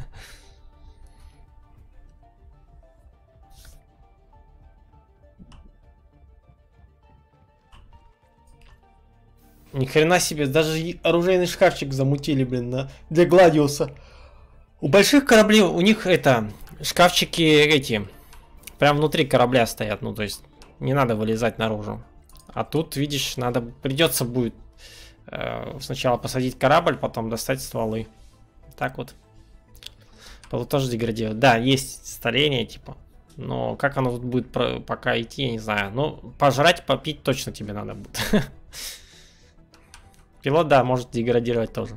Ни хрена себе, даже оружейный шкафчик замутили, блин, на... для Гладиуса. У больших кораблей, у них это, шкафчики эти, прям внутри корабля стоят, ну то есть не надо вылезать наружу. А тут, видишь, надо, придется будет э, сначала посадить корабль, потом достать стволы. Так вот. Потом тоже деградирует. Да, есть старение, типа. Но как оно будет пока идти, я не знаю. Ну, пожрать, попить точно тебе надо будет. Пилот, да, может деградировать тоже.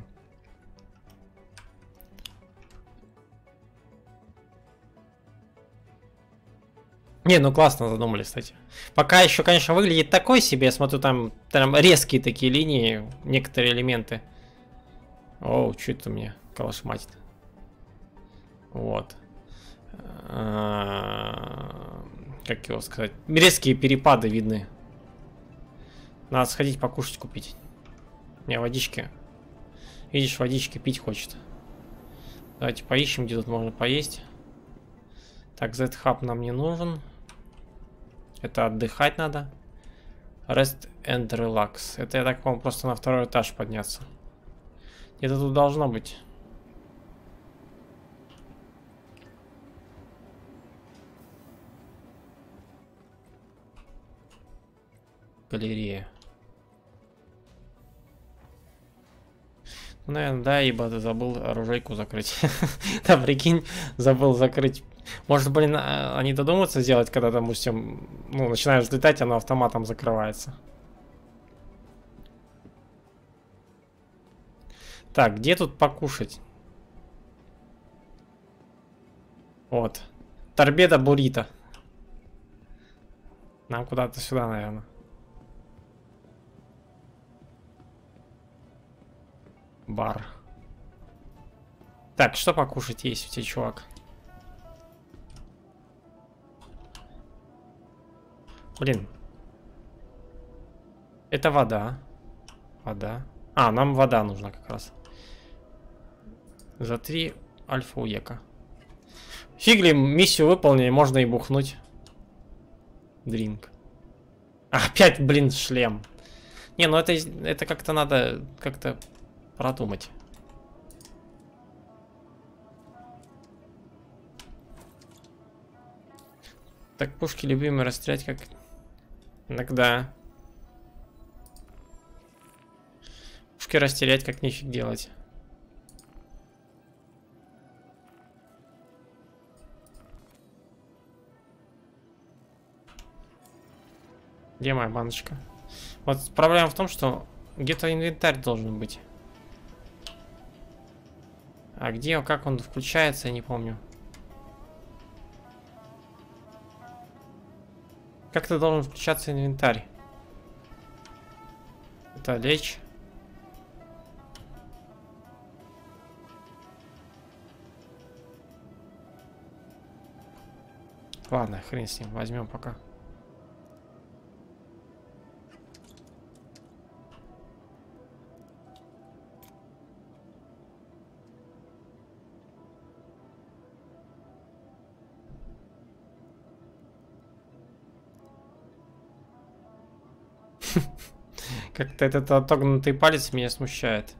Не, ну классно задумали, кстати. Пока еще, конечно, выглядит такой себе. Я смотрю, там, там резкие такие линии, некоторые элементы. Оу, что это мне калашматит? Вот. Как его сказать? Резкие перепады видны. Надо сходить покушать купить. Не, водички. Видишь, водички пить хочет. Давайте поищем, где тут можно поесть. Так, Z-Hub нам не нужен. Это отдыхать надо. Rest and Relax. Это, я так понимаю, просто на второй этаж подняться. Где-то тут должно быть. Галерея. Ну, наверное, да, ибо ты забыл оружейку закрыть. Да, прикинь, забыл закрыть. Может, блин, они додумаются сделать, когда, допустим, ну, начинаешь летать, оно автоматом закрывается. Так, где тут покушать? Вот. Торпеда буррито. Нам куда-то сюда, наверное. Бар. Так, что покушать есть у тебя, чувак? Блин. Это вода. Вода. А, нам вода нужна как раз. За три альфа уека. Фигли, миссию выполнили, можно и бухнуть. Дринк. А, опять, блин, шлем. Не, ну это, это как-то надо как-то продумать. Так, пушки любимые расстрелять как... Иногда. Пушки растерять как нифиг делать. Где моя баночка? Вот проблема в том, что где-то инвентарь должен быть. А где, как он включается, я не помню. Как-то должен включаться инвентарь. Это лечь. Ладно, хрен с ним, возьмем пока. Как-то этот отогнутый палец меня смущает.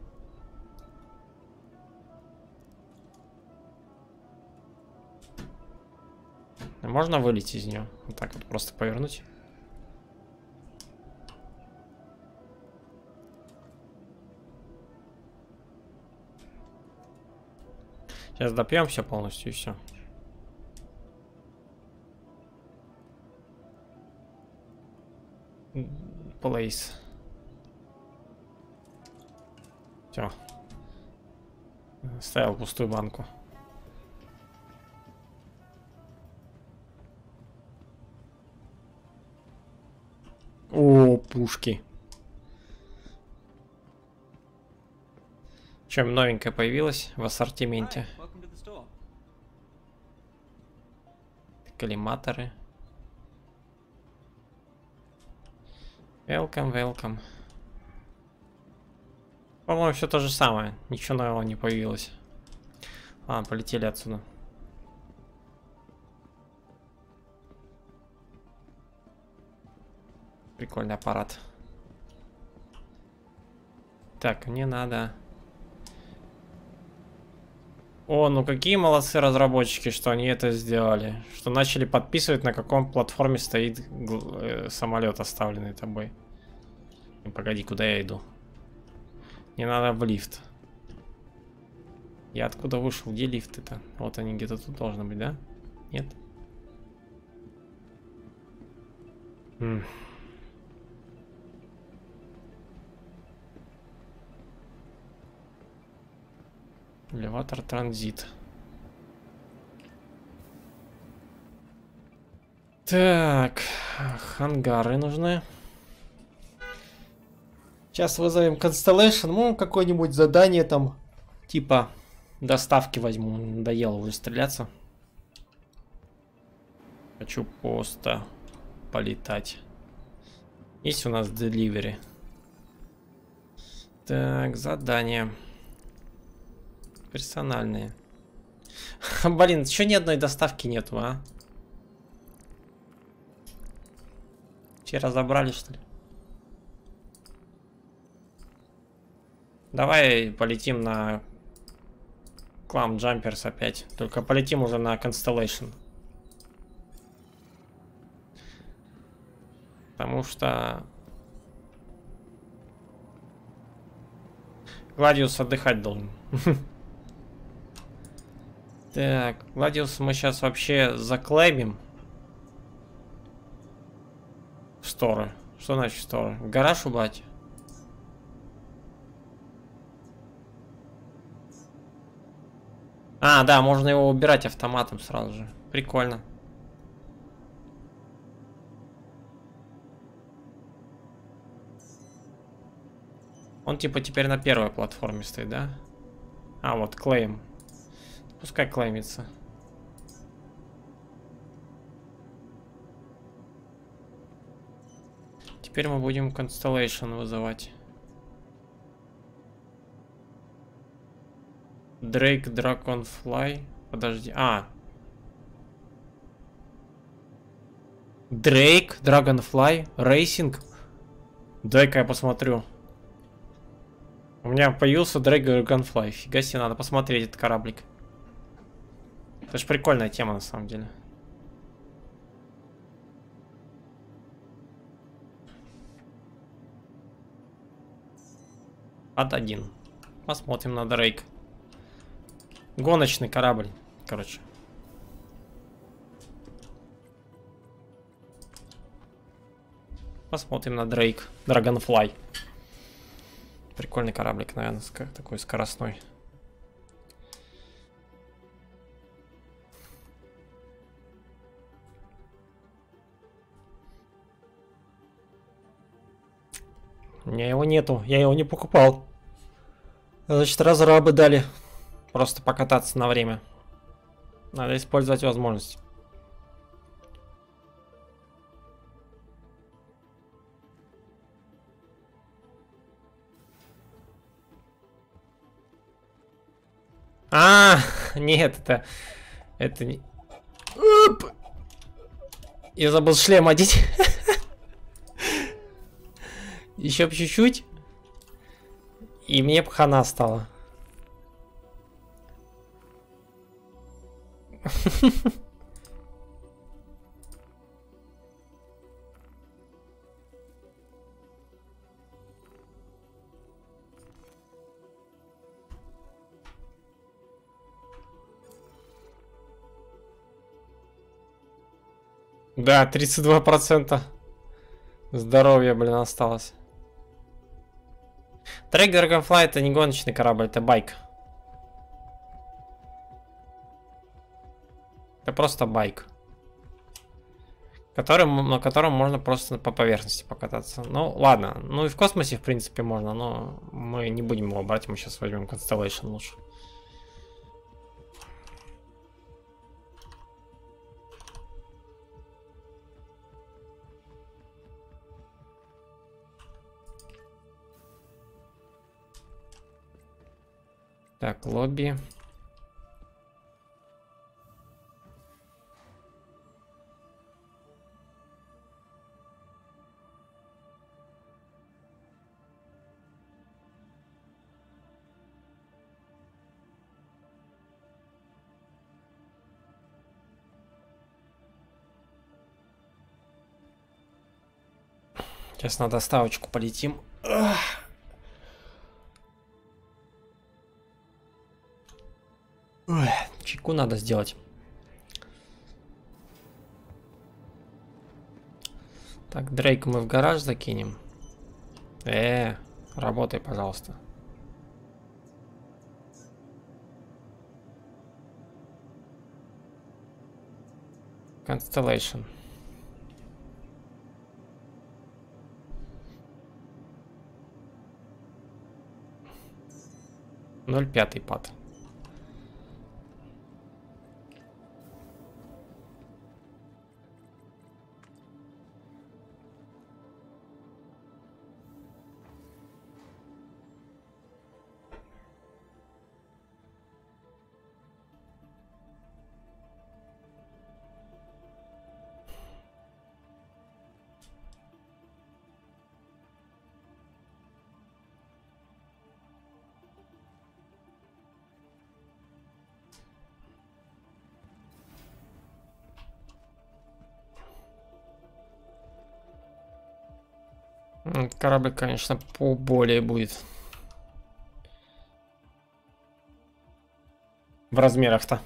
Можно вылить из нее? Вот так вот просто повернуть. Сейчас допьем все полностью и все. Place. Все. Ставил пустую банку. О, пушки. Чем новенькое появилось в ассортименте? Коллиматоры. Welcome, welcome. По-моему, все то же самое. Ничего нового не появилось. А, полетели отсюда. Прикольный аппарат. Так, мне надо... О, ну какие молодцы разработчики, что они это сделали. Что начали подписывать, на каком платформе стоит э, самолет, оставленный тобой. Погоди, куда я иду? Мне надо в лифт. Я откуда вышел? Где лифты-то? Вот они где-то тут должны быть, да? Нет? М. Элеватор транзит. Так, хангары нужны. Сейчас вызовем Constellation. Ну, какое-нибудь задание там, типа доставки возьму. Надоело уже стреляться. Хочу просто полетать. Есть у нас delivery. Так, задание. Персональные. Блин, еще ни одной доставки нету, а? Все разобрали, что ли? Давай полетим на Clam Jumpers опять. Только полетим уже на Constellation. Потому что Гладиус отдыхать должен. Так, Гладиус мы сейчас вообще заклеймим. Сторы. Что значит сторы? Гараж убрать? А, да, можно его убирать автоматом сразу же. Прикольно. Он типа теперь на первой платформе стоит, да? А, вот, клейм. Пускай клеймится. Теперь мы будем Constellation вызывать. Drake Dragonfly. Подожди. А. Drake Dragonfly Racing. Дай-ка я посмотрю. У меня появился Drake Dragonfly. Фига себе, надо посмотреть этот кораблик. Это же прикольная тема на самом деле. От один. Посмотрим на Дрейк. Гоночный корабль, короче. Посмотрим на Дрейк. Dragonfly. Прикольный кораблик, наверное, такой скоростной. У меня его нету, я его не покупал. Значит, разрабы дали просто покататься на время. Надо использовать возможность. А, нет, это... Это не... Оп! Я забыл шлем одеть. Еще бы чуть-чуть. И мне бы хана стала. Да, тридцать два процента здоровья, блин, осталось. Трек Dragonfly это не гоночный корабль, это байк. Это просто байк. Которым, на котором можно просто по поверхности покататься. Ну, ладно. Ну и в космосе, в принципе, можно, но мы не будем его брать, мы сейчас возьмем Constellation лучше. Так, лобби. Сейчас на доставочку полетим. Ах. Ой, чайку надо сделать. Так, Дрейк мы в гараж закинем. Э, работай, пожалуйста. Constellation. ноль пять пад. Корабль, конечно, поболее будет. В размерах-то.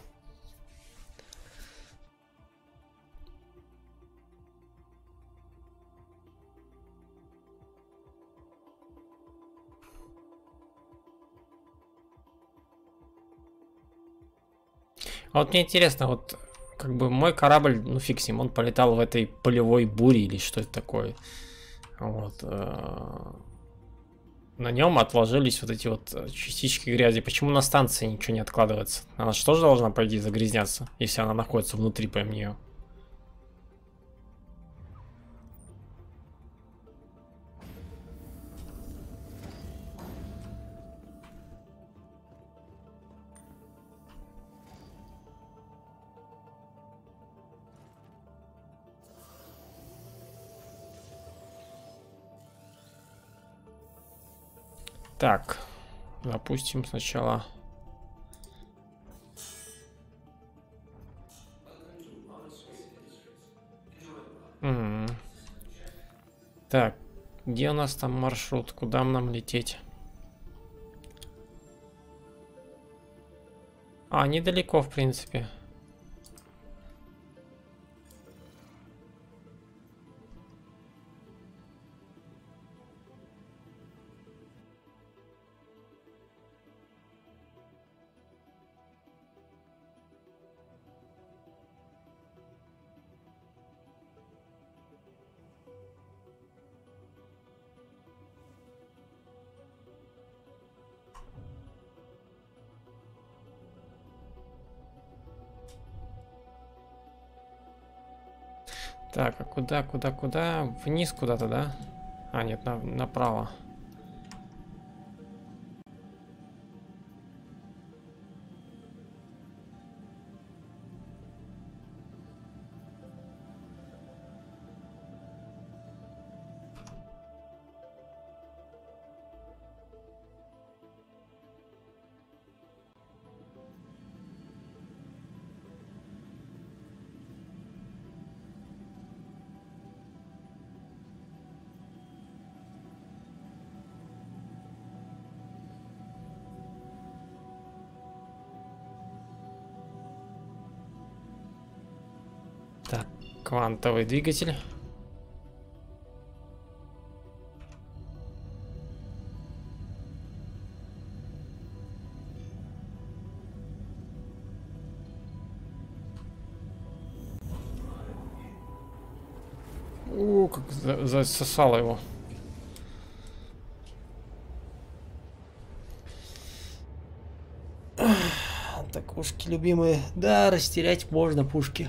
А вот мне интересно, вот как бы мой корабль, ну фиг с ним, он полетал в этой полевой буре или что это такое. Вот. На нем отложились вот эти вот частички грязи. Почему на станции ничего не откладывается? Она же тоже должна, по идее, загрязняться, если она находится внутри, по нее. Так, запустим сначала. М-м. Так, где у нас там маршрут? Куда нам лететь? А, недалеко, в принципе. Так, а куда, куда, куда? Вниз куда-то, да? А, нет, на, направо. Квантовый двигатель. О, как за засосало его. Так, ушки любимые. Да, растерять можно пушки.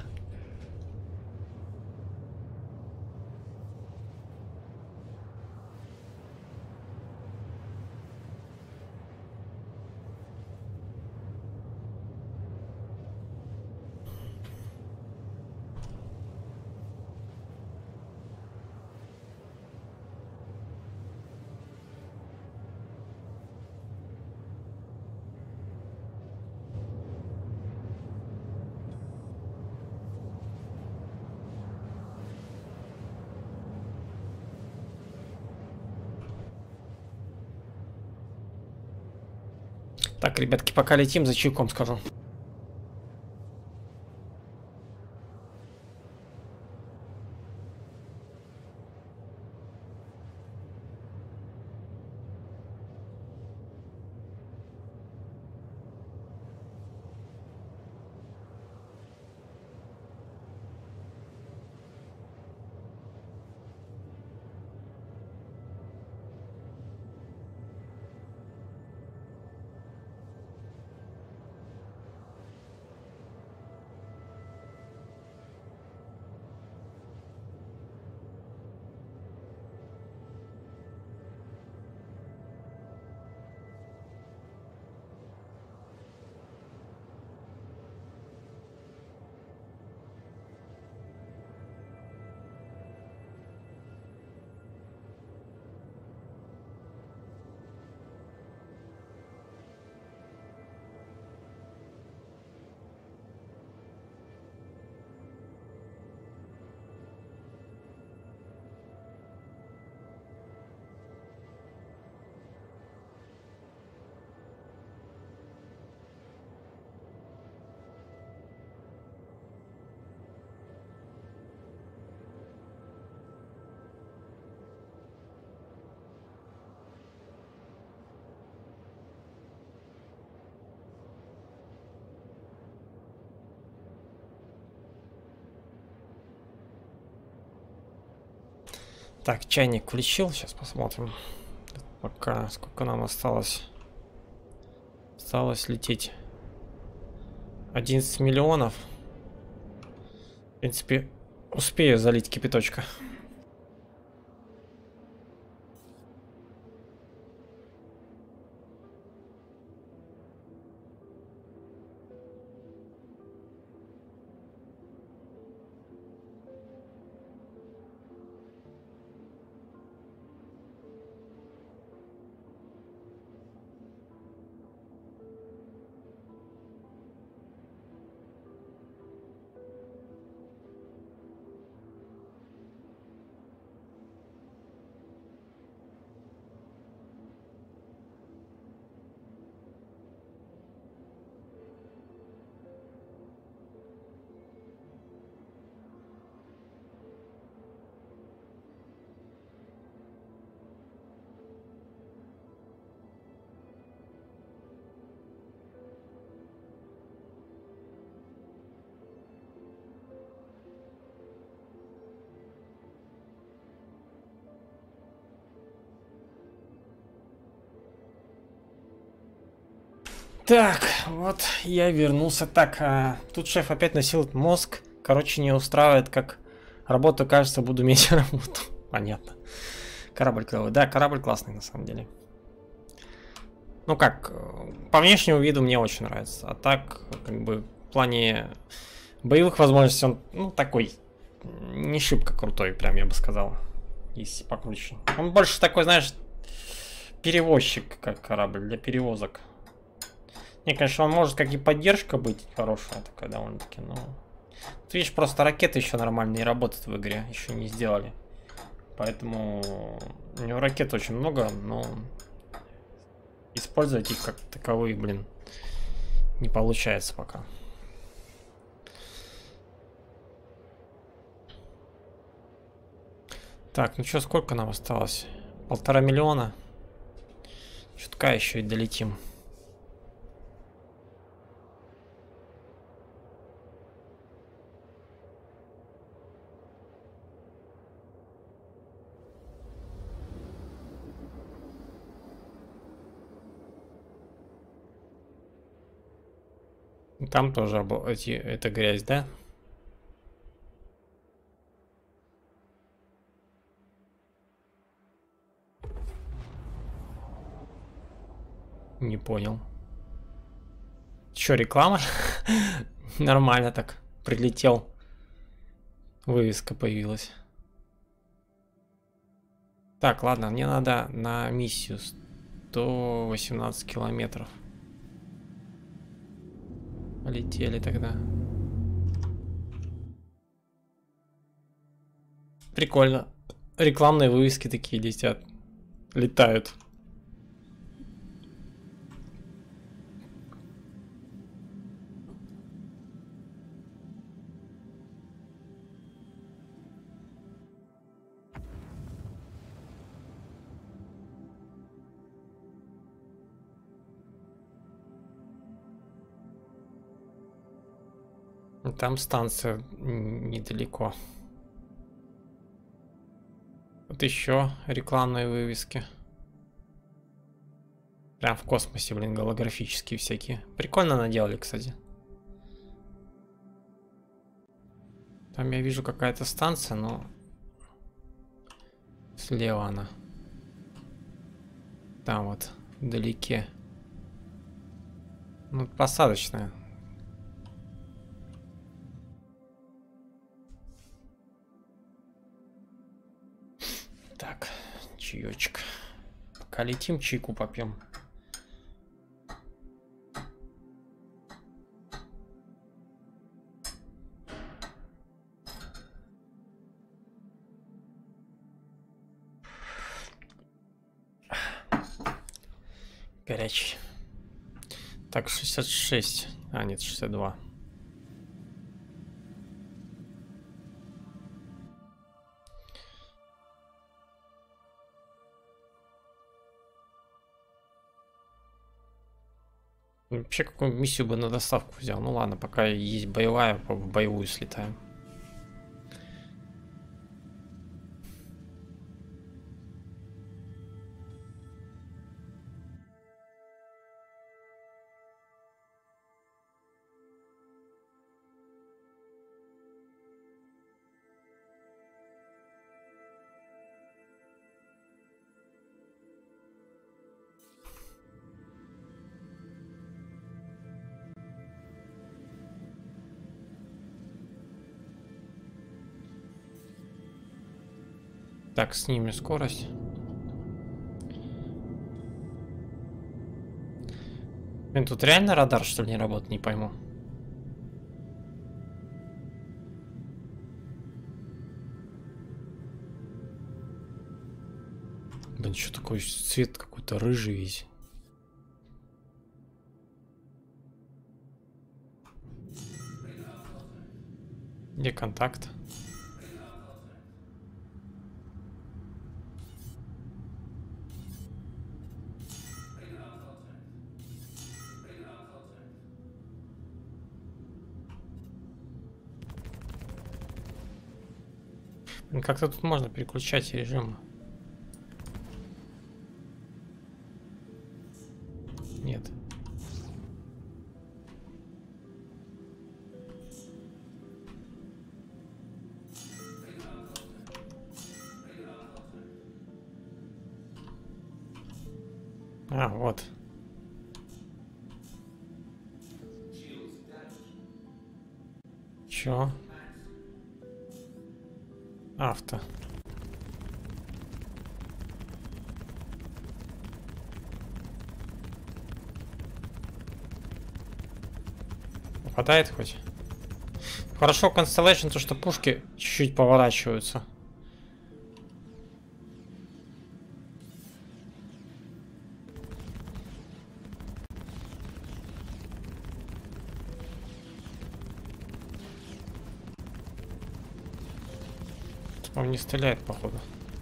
Так, ребятки, пока летим, за чайком скажу. Так, чайник включил, сейчас посмотрим. Пока сколько нам осталось. Осталось лететь. одиннадцать миллионов. В принципе, успею залить кипяточка. Так, вот я вернулся. Так, а, тут шеф опять насилует мозг. Короче, не устраивает, как работу, кажется, буду иметь работу. Понятно. Корабль клевый. Да, корабль классный на самом деле. Ну как, по внешнему виду мне очень нравится. А так, как бы, в плане боевых возможностей он, ну, такой, не шибко крутой, прям я бы сказал. Если покруче. Он больше такой, знаешь, перевозчик, как корабль для перевозок. Не, конечно, он может как и поддержка быть хорошая такая довольно-таки, но... Ты видишь, просто ракеты еще нормально не работают в игре, еще не сделали. Поэтому у него ракет очень много, но использовать их как таковые, блин, не получается пока. Так, ну что, сколько нам осталось? Полтора миллиона. Чутка еще и долетим. Там тоже обо- эти, это грязь, да? Не понял. Че, реклама? Нормально так. Прилетел. Вывеска появилась. Так, ладно, мне надо на миссию сто восемнадцать километров. Полетели тогда. Прикольно. Рекламные вывески такие летят. Летают. Там станция недалеко. Вот еще рекламные вывески. Прям в космосе, блин, голографические всякие. Прикольно наделали, кстати. Там я вижу какая-то станция, но слева она. Там вот, вдалеке. Ну, посадочная. Так, чаечек. Пока летим, чайку попьем. Горячий. Так, шестьдесят шесть. А, нет, шестьдесят два. Вообще, какую миссию бы на доставку взял? Ну ладно, пока есть боевая, в боевую слетаем. Так, снимем скорость. Блин, тут реально радар, что ли, не работает, не пойму. Блин, что такой цвет какой-то рыжий весь. Где контакт? Как-то тут можно переключать режим. Нет. А, вот. Чё? Авто. Попадает хоть? Хорошо Constellation, то что пушки чуть-чуть поворачиваются. Он не стреляет, походу.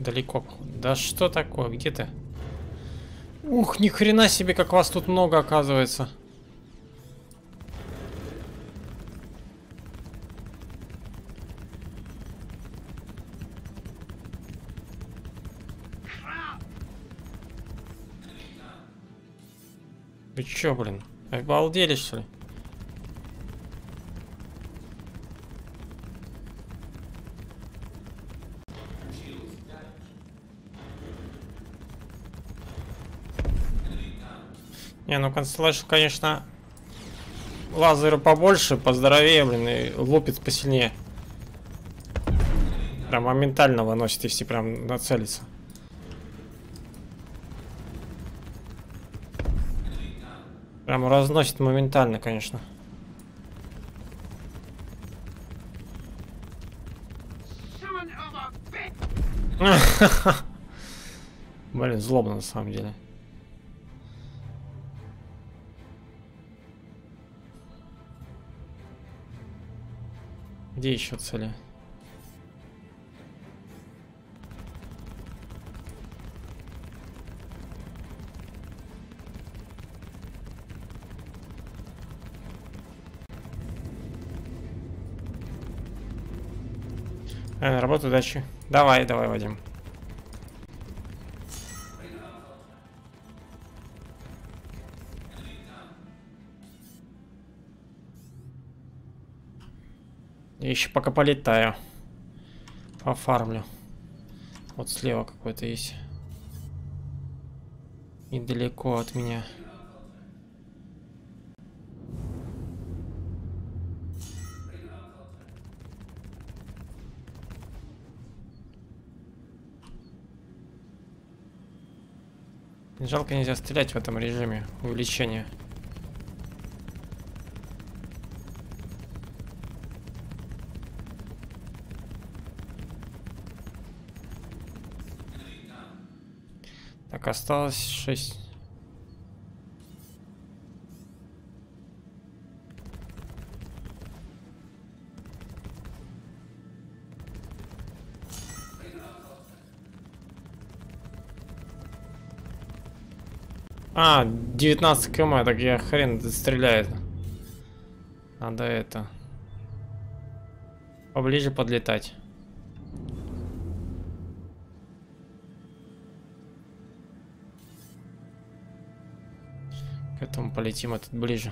Далеко. Да что такое? Где ты? Ух, ни хрена себе, как вас тут много оказывается. Вы чё, блин? Обалдели, что ли? Не, ну Constellation, конечно, лазеры побольше, поздоровее, блин, и лупит посильнее. Прям моментально выносит, если прям нацелиться. Прям разносит моментально, конечно. Блин, злобно на самом деле. Где еще цели? А, на работу, удачи. Давай, давай, Вадим. Я еще пока полетаю. Оформлю. Вот слева какой-то есть. Недалеко от меня. Жалко, нельзя стрелять в этом режиме увеличения. Так, осталось шесть. А, девятнадцать км, так я хрен стреляет. Надо это. Поближе подлетать. К этому полетим, этот ближе.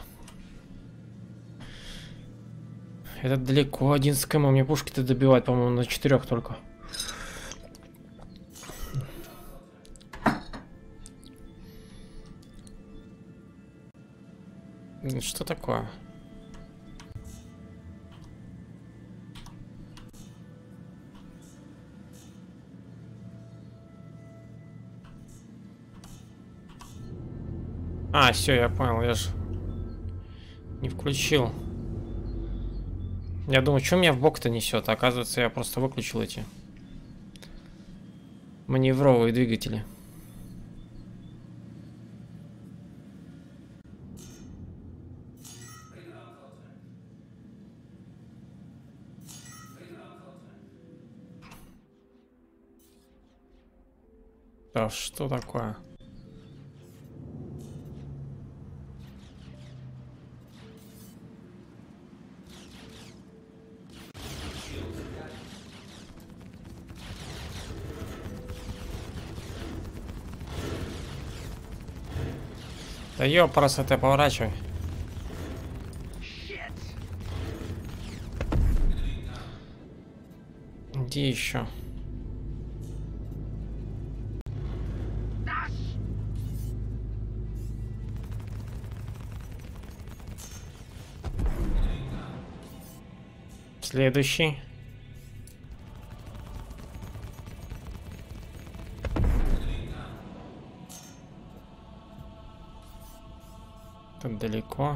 Этот далеко, одиннадцать км, мне пушки-то добивать, по-моему, на четырех только. Что такое? А, все, я понял, я же не включил. Я думаю, что меня в бок-то несет? А оказывается, я просто выключил эти маневровые двигатели. Да что такое? Да ёпрст, ты поворачивай. Где еще? Следующий. Тут далеко.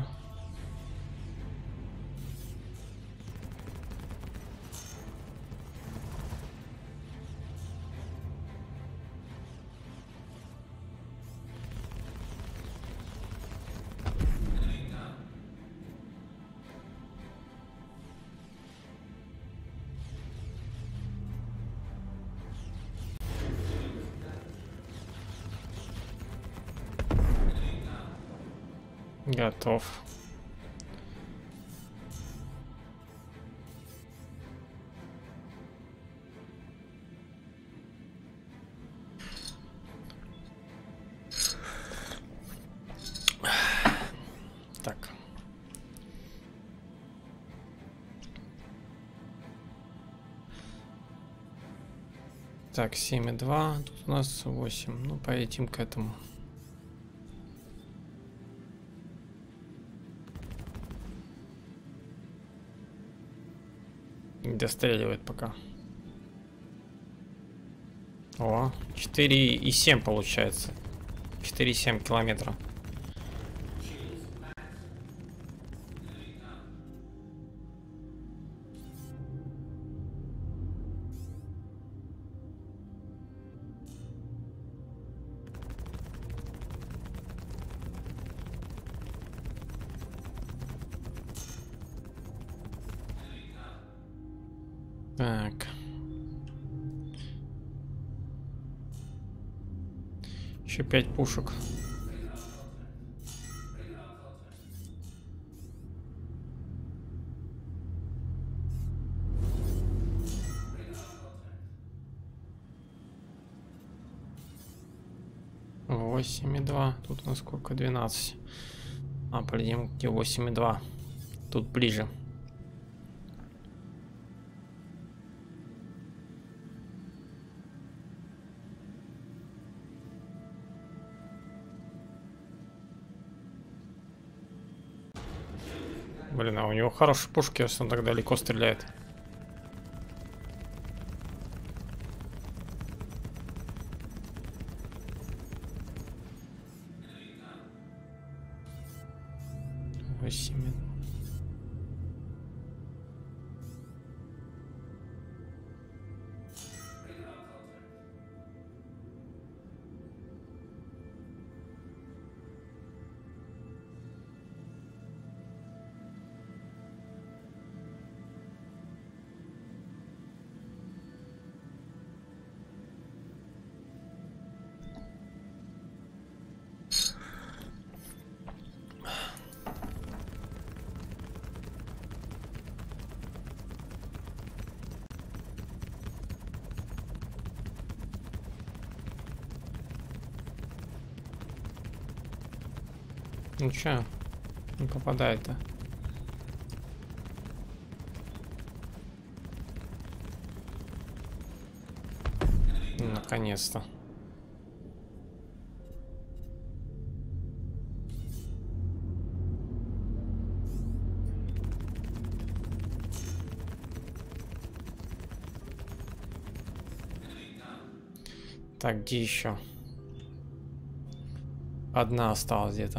Готов. Так. Так, семь и два. Тут у нас восемь. Ну, поедем к этому. Достреливает пока. О, четыре и семь получается. четыре и семь километра. Так. Еще пять пушек. восемь и два. Тут у нас сколько? двенадцать. А, полетим где восемь и два. Тут ближе. Блин, а у него хорошие пушки, если он так далеко стреляет. Восемь. Ну чё, не попадает-то. Наконец-то. Так, где еще? Одна осталась где-то.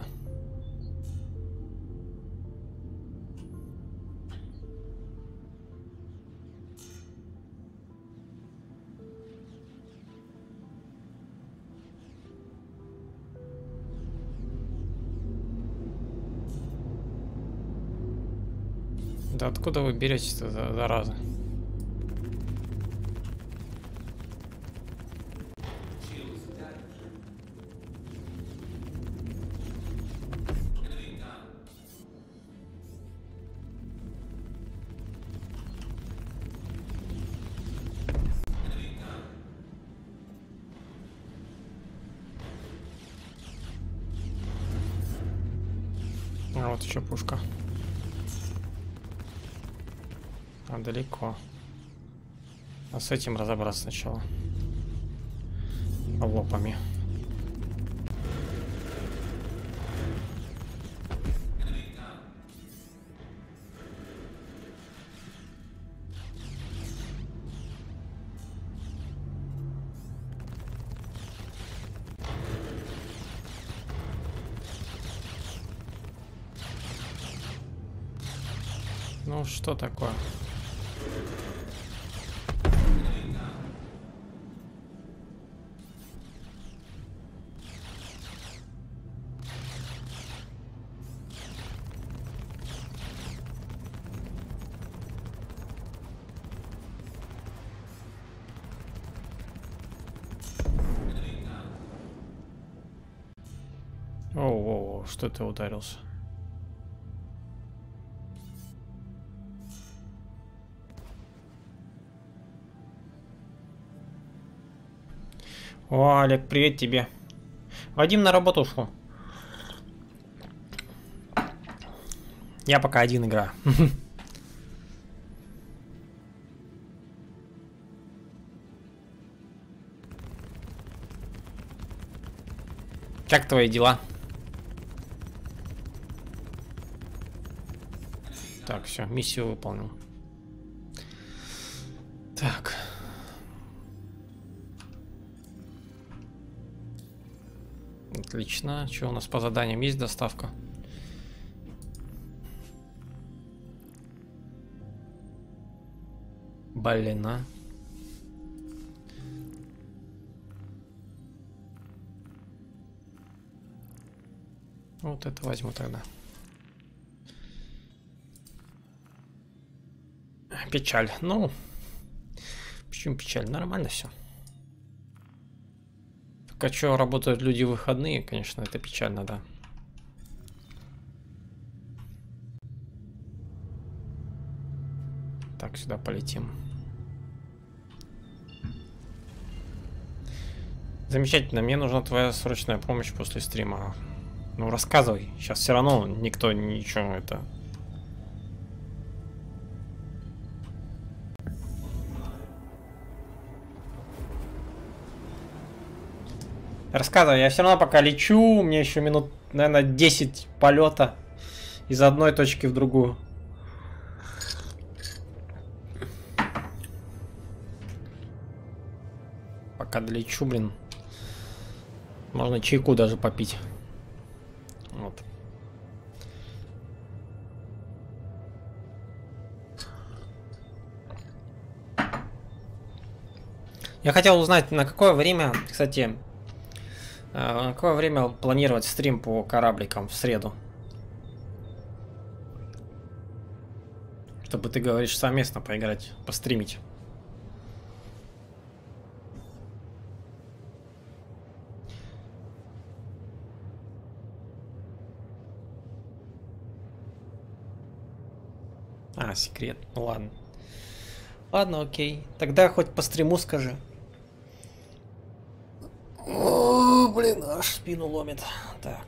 Да откуда вы берете-то, зараза? А вот еще пушка. А далеко. А с этим разобраться сначала. Лопами. Ну что такое? Оу, оу, что ты ударился? О, Олег, привет тебе. Вадим на работу ушел. Я пока один играю. Как твои дела? Так, все, миссию выполнил. Так. Отлично. Что у нас по заданиям? Есть доставка? Блин, а. Вот это возьму тогда. Печаль. Ну, почему печаль? Нормально все. Только что работают люди в выходные, конечно, это печально, да. Так, сюда полетим. Замечательно, мне нужна твоя срочная помощь после стрима. Ну, рассказывай. Сейчас все равно никто ничего это... Рассказывай, я все равно пока лечу, мне еще минут, наверное, десять полета из одной точки в другую. Пока долечу, блин. Можно чайку даже попить. Вот. Я хотел узнать, на какое время, кстати, на какое время планировать стрим по корабликам в среду? Чтобы, ты говоришь, совместно поиграть, постримить. А, секрет. Ну ладно. Ладно, окей. Тогда хоть по стриму скажи. О, блин, аж спину ломит. Так.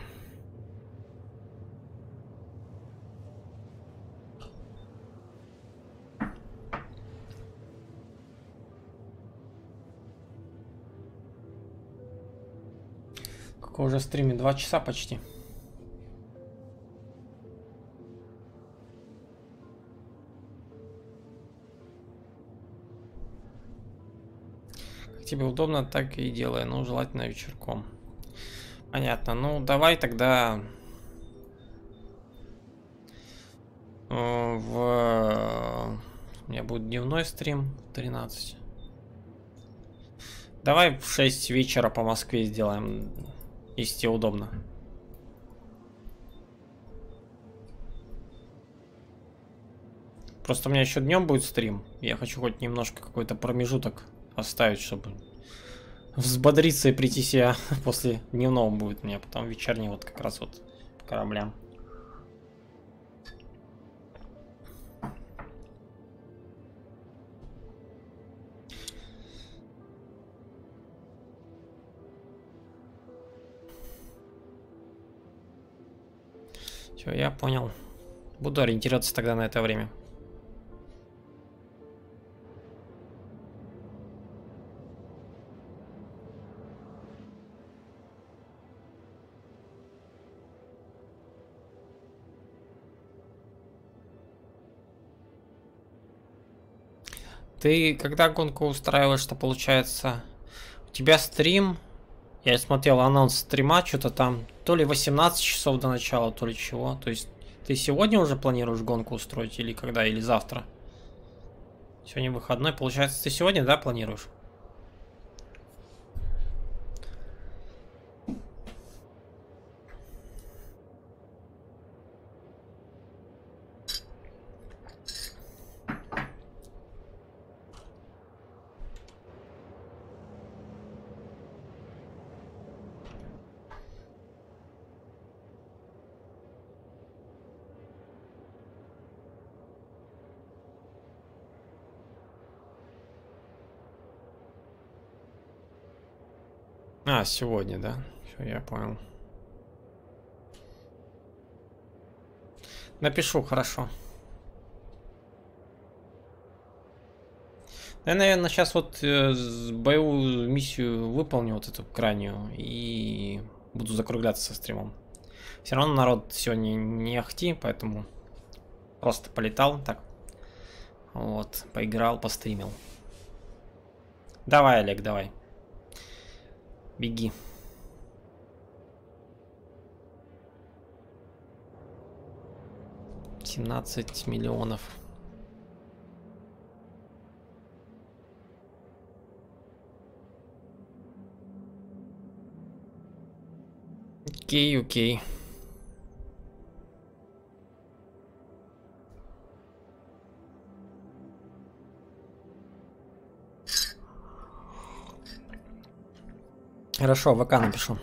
Какой уже стриме? Два часа почти. Тебе удобно, так и делай, ну, желательно вечерком. Понятно, ну, давай тогда в... У меня будет дневной стрим в тринадцать. Давай в шесть вечера по Москве сделаем, если тебе удобно. Просто у меня еще днем будет стрим. Я хочу хоть немножко какой-то промежуток оставить, чтобы взбодриться и прийти себя. После дневного будет у меня, потом вечерний вот как раз вот по кораблям. Все, я понял. Буду ориентироваться тогда на это время. Ты когда гонку устраиваешь, что получается? У тебя стрим, я смотрел анонс стрима, что-то там, то ли восемнадцать часов до начала, то ли чего. То есть ты сегодня уже планируешь гонку устроить или когда, или завтра? Сегодня выходной, получается, ты сегодня, да, планируешь? А, сегодня, да? Все, я понял. Напишу, хорошо. Я, наверное, сейчас вот э, боевую миссию выполню, вот эту крайнюю, и буду закругляться со стримом. Все равно народ сегодня не ахти, поэтому просто полетал так. Вот, поиграл, постримил. Давай, Олег, давай. Беги. семнадцать миллионов. Окей, окей. Хорошо, ВК напишу.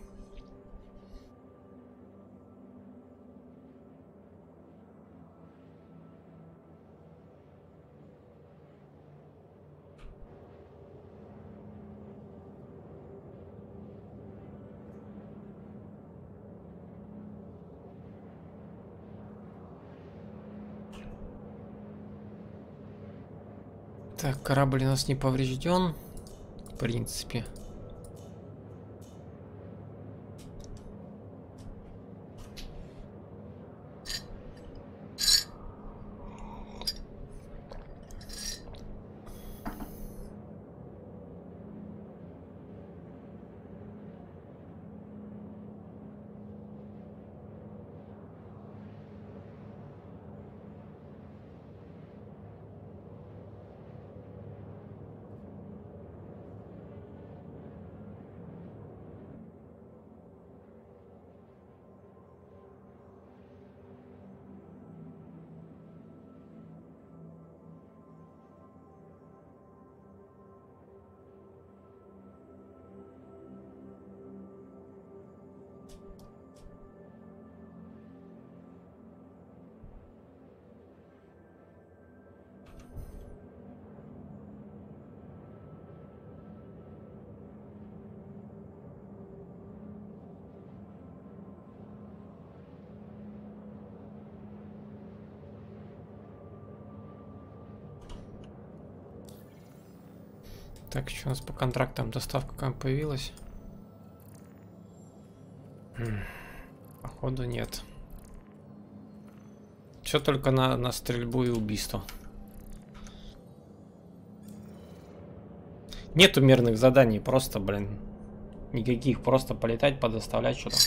Так, корабль у нас не поврежден, в принципе. Так, что у нас по контрактам доставка какая появилась? Походу нет. Все только на, на стрельбу и убийство. Нету мирных заданий, просто, блин, никаких, просто полетать, подоставлять что-то.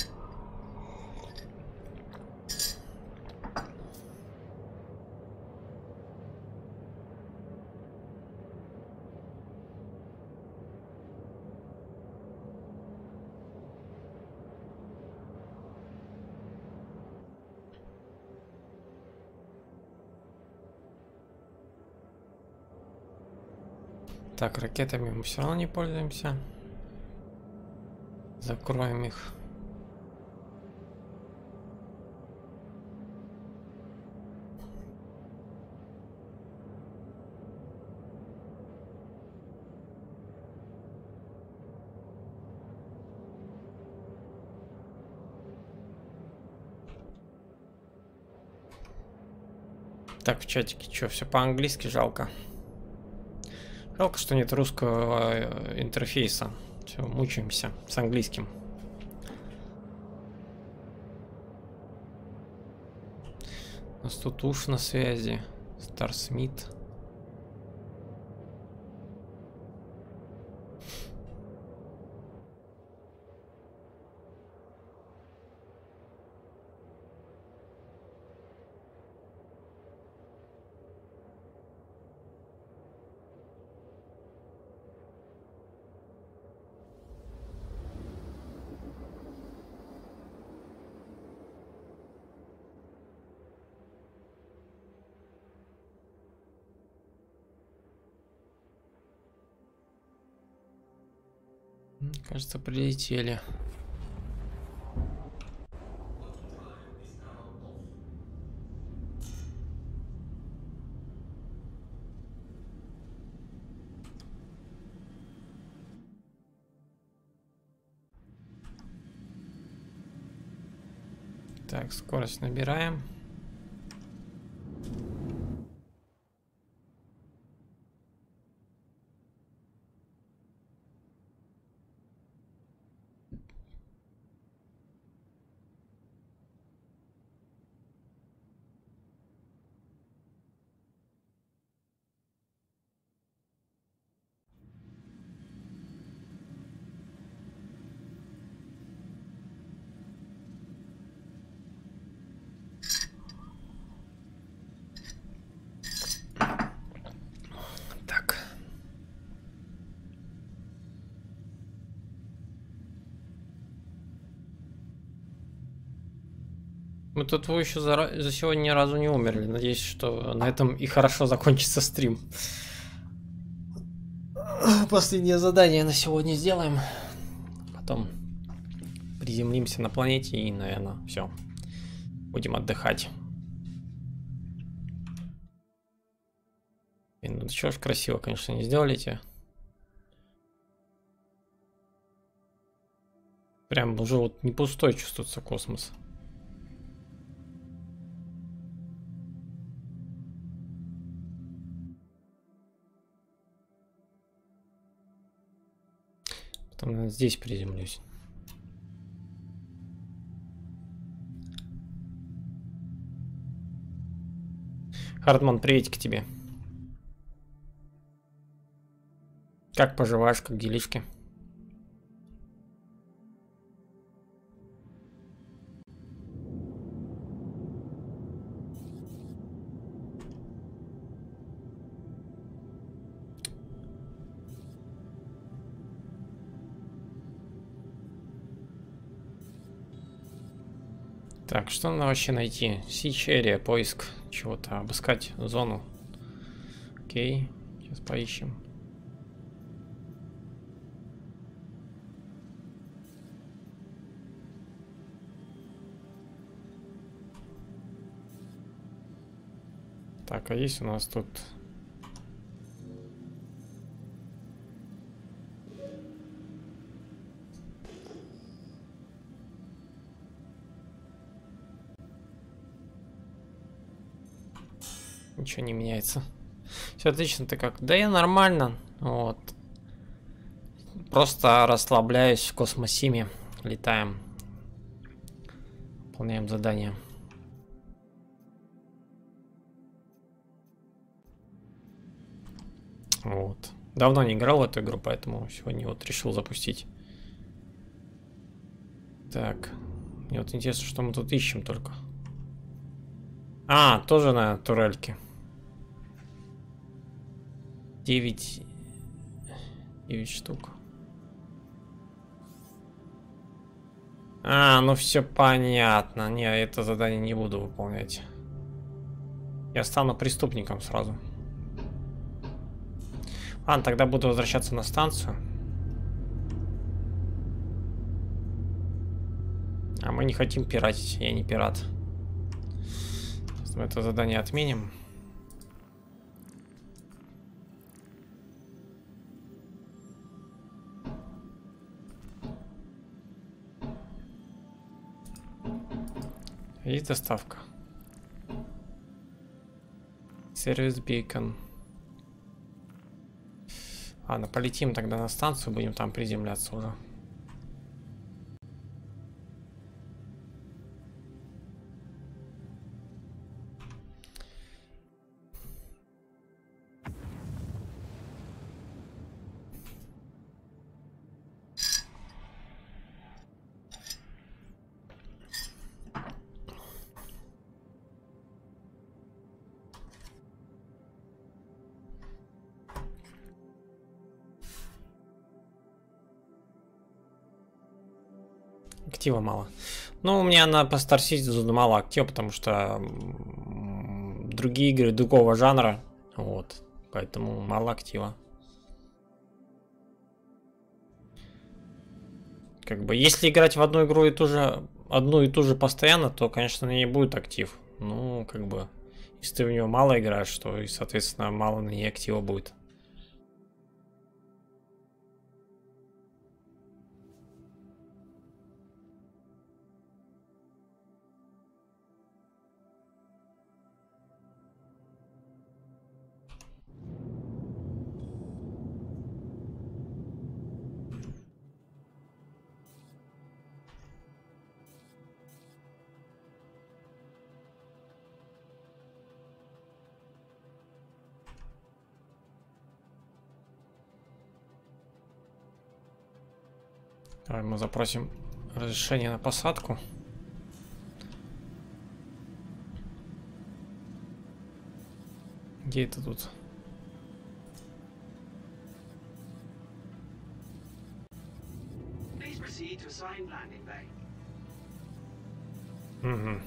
Так, ракетами мы все равно не пользуемся. Закроем их. Так, в чатике что, все по-английски, жалко. Жалко, что нет русского интерфейса. Все, мучаемся с английским. У нас тут уж на связи. Старсмит. Кажется, прилетели. Так, скорость набираем. Так. Мы тут вы еще за, за сегодня ни разу не умерли. Надеюсь, что на этом и хорошо закончится стрим. Последнее задание на сегодня сделаем. Потом приземлимся на планете и, наверное, все. Будем отдыхать. И, ну что ж, красиво, конечно, не сделали эти. Прям уже вот не пустой чувствуется космос. Потом, наверное, здесь приземлюсь. Хартман, приветик к тебе. Как поживаешь, как делишки? Так, что надо вообще найти? Сичерия, поиск чего-то, обыскать зону. Окей, сейчас поищем. Так, а есть у нас тут... Ничего не меняется. Все отлично, ты как? Да я нормально. Вот. Просто расслабляюсь в космосиме. Летаем. Выполняем задание. Вот. Давно не играл в эту игру, поэтому сегодня вот решил запустить. Так. Мне вот интересно, что мы тут ищем только. А, тоже на турельке. девять... девять штук. А, ну все понятно. Не, это задание не буду выполнять. Я стану преступником сразу. Ладно, тогда буду возвращаться на станцию. А мы не хотим пиратить. Я не пират. Мы это задание отменим. Есть доставка. Сервис Бейкон. Ладно, полетим тогда на станцию, будем там приземляться уже. Актива мало. Ну, у меня на по Star Citizen мало актива, потому что другие игры другого жанра. Вот. Поэтому мало актива. Как бы, если играть в одну игру и ту же, одну и ту же постоянно, то, конечно, не будет актив. Ну, как бы, если ты в него мало играешь, то и, соответственно, мало на ней актива будет. Давай мы запросим разрешение на посадку. Где это тут? Please proceed to assigned landing bay. Угу.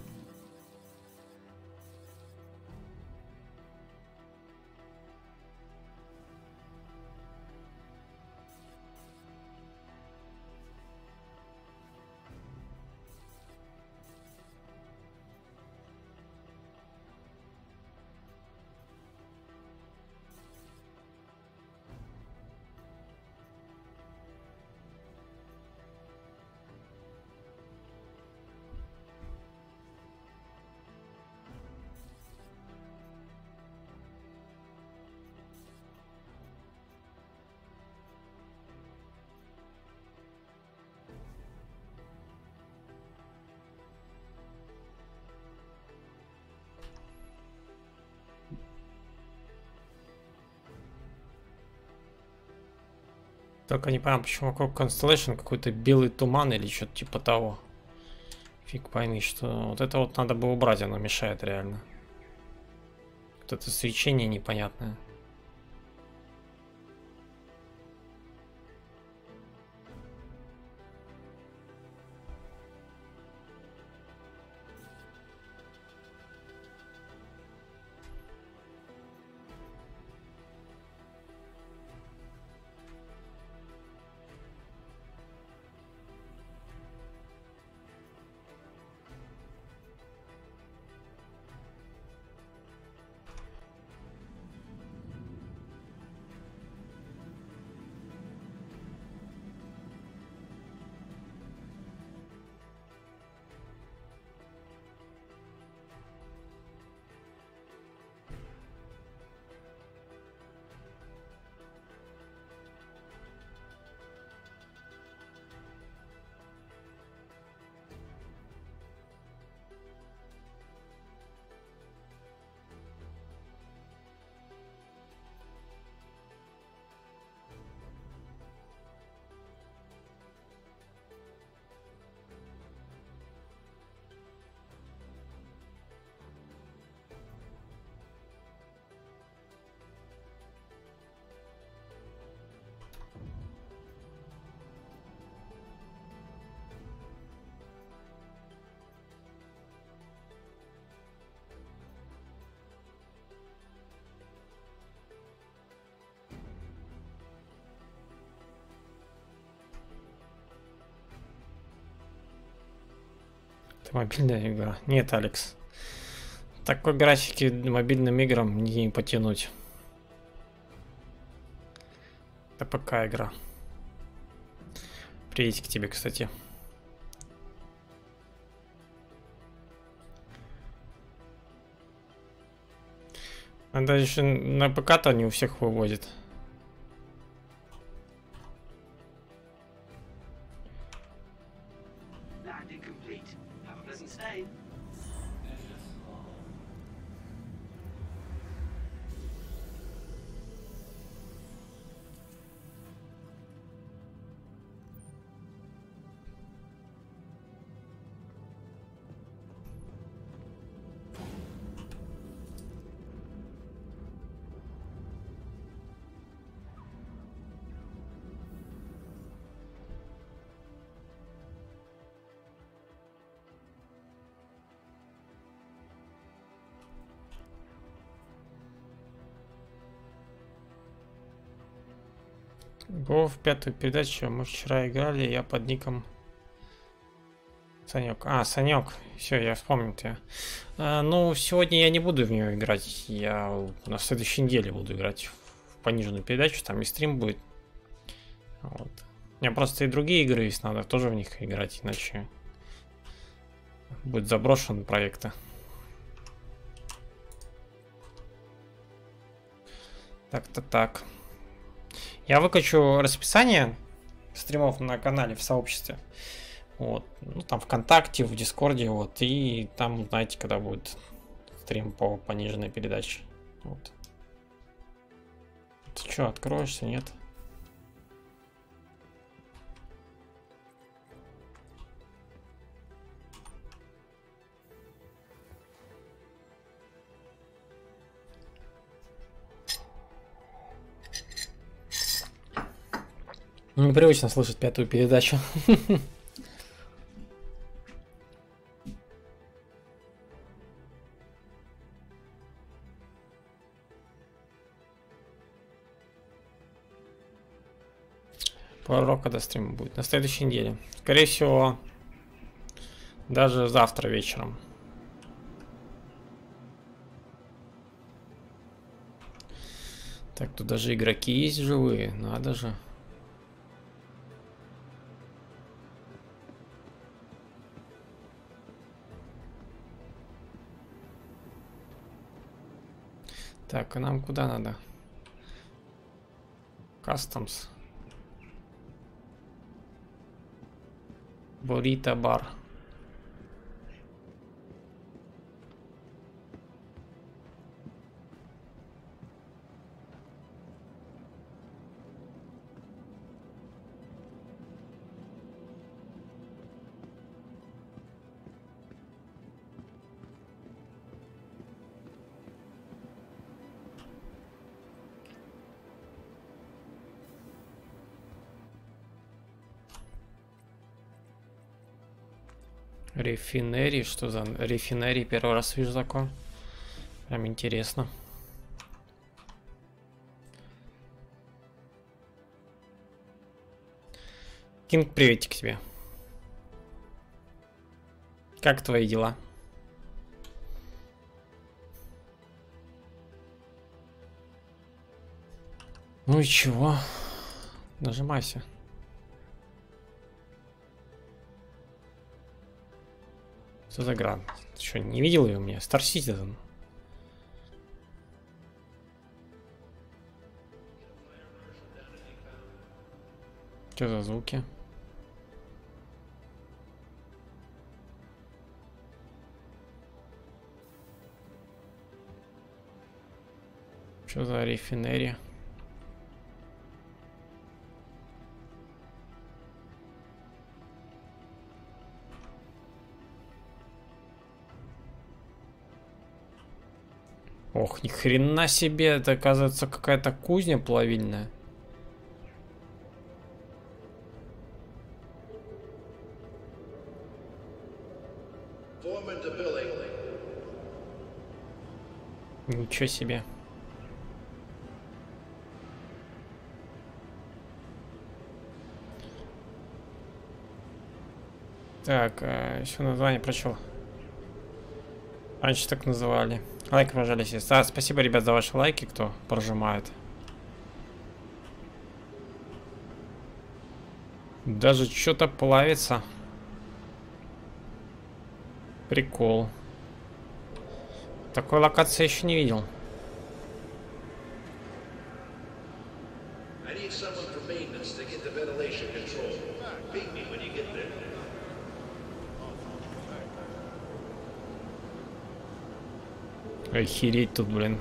Только не понимаю, почему вокруг Constellation какой-то белый туман или что-то типа того. Фиг пойми, что вот это вот надо бы убрать, оно мешает реально. Вот это свечение непонятное. Это мобильная игра. Нет, Алекс. Такой графики мобильным играм не потянуть. Это пока игра. Приедь к тебе, кстати. Надо еще на ПК-то не у всех выводит. Landing complete. Have a pleasant stay. Го в пятую передачу мы вчера играли, я под ником Санек. А, Санек, все, я вспомнил тебя. А, ну, сегодня я не буду в нее играть, я на следующей неделе буду играть в пониженную передачу, там и стрим будет. Вот. У меня просто и другие игры есть, надо тоже в них играть, иначе будет заброшен проекты. Так-то так. Я выкачу расписание стримов на канале в сообществе. Вот. Ну, там ВКонтакте, в Дискорде, вот. И там знаете, когда будет стрим по пониженной передаче. Вот. Ты что, откроешься, нет? Непривычно слышать пятую передачу. Пару когда стрим будет? На следующей неделе. Скорее всего, даже завтра вечером. Так, тут даже игроки есть живые, надо же. Так, а нам куда надо? Customs. Бурито бар. Рефинерий, что за рефинерий? Первый раз вижу такое. Прям интересно. Кинг, приветик тебе. Как твои дела? Ну и чего? Нажимайся. Что за игра? Ты что, не видел ее у меня? Star Citizen. Что за звуки? Что за рефинерия? Ох, ни хрена себе, это оказывается какая-то кузня плавильная. Ничего себе. Так, а еще название прочел. Раньше так называли. Лайк, пожалуйста. Да, спасибо, ребят, за ваши лайки, кто прожимает. Даже что-то плавится. Прикол. Такой локации еще не видел. Охереть тут, блин.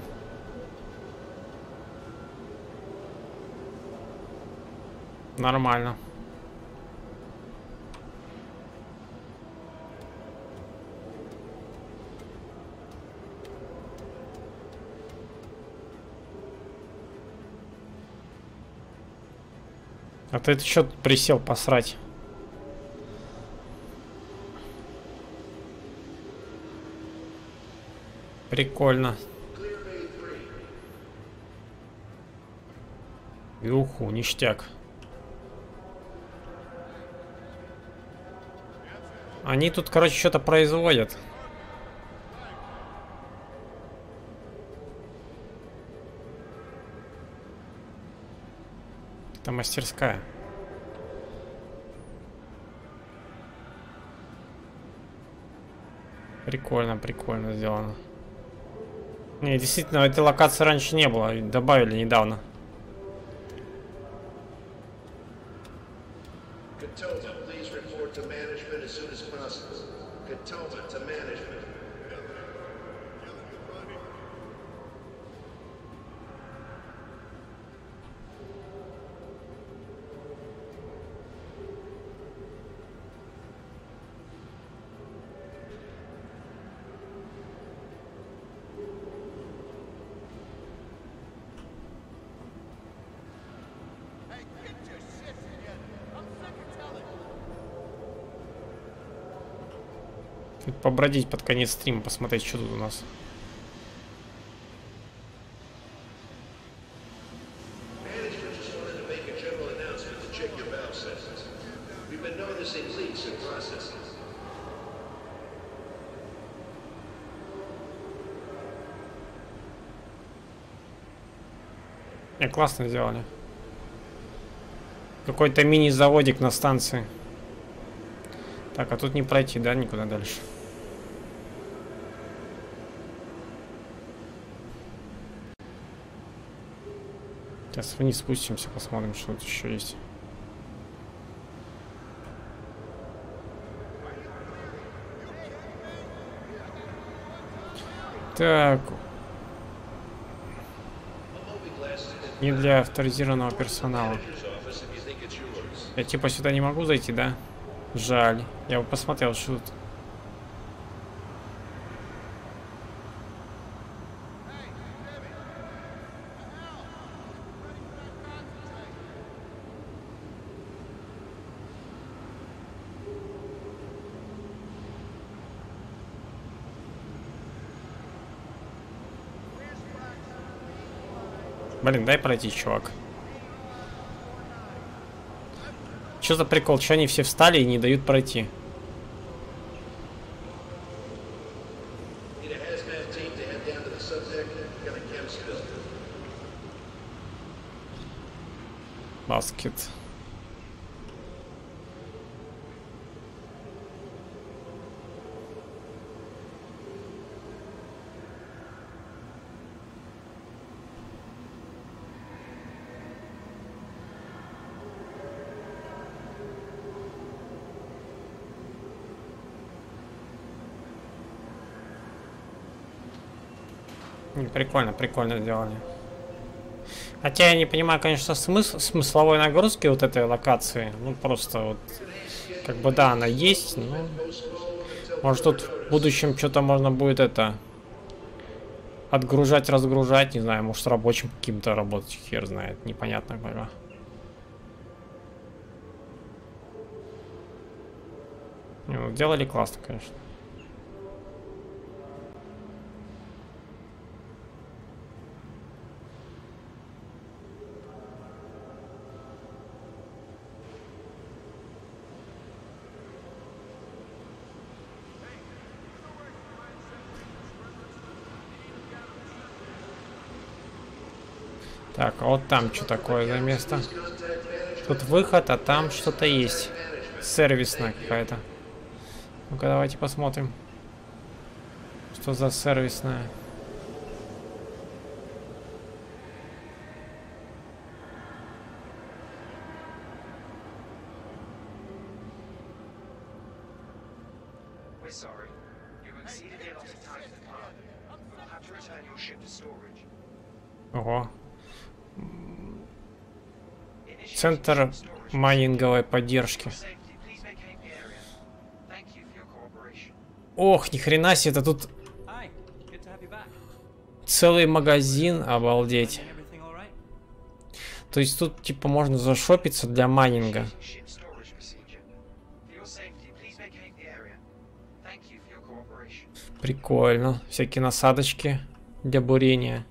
Нормально. А ты что тут присел посрать? Прикольно. Юху, ништяк. Они тут, короче, что-то производят. Это мастерская. Прикольно, прикольно сделано. Не, действительно, этой локации раньше не было, добавили недавно. Тут побродить под конец стрима, посмотреть, что тут у нас. Не, классно сделали. Какой-то мини-заводик на станции. Так, а тут не пройти, да, никуда дальше. Сейчас вниз спустимся, посмотрим, что тут еще есть. Так. Не для авторизированного персонала. Я типа сюда не могу зайти, да? Жаль. Я бы посмотрел, что тут. Блин, дай пройти, чувак. Что за прикол? Что они все встали и не дают пройти? Баскет. Прикольно, прикольно сделали. Хотя я не понимаю, конечно, смысл смысловой нагрузки вот этой локации. Ну, просто вот, как бы, да, она есть, но... Может, тут в будущем что-то можно будет это... Отгружать, разгружать, не знаю, может, с рабочим каким-то работать, хер знает, непонятно пока. Ну, делали классно, конечно. Так, а вот там что такое за место? Тут выход, а там что-то есть. Сервисная какая-то. Ну-ка, давайте посмотрим. Что за сервисная? Ого. Центр майнинговой поддержки. Ох, ни хрена себе, это тут целый магазин, обалдеть. То есть тут типа можно зашопиться для майнинга. Прикольно. Всякие насадочки для бурения.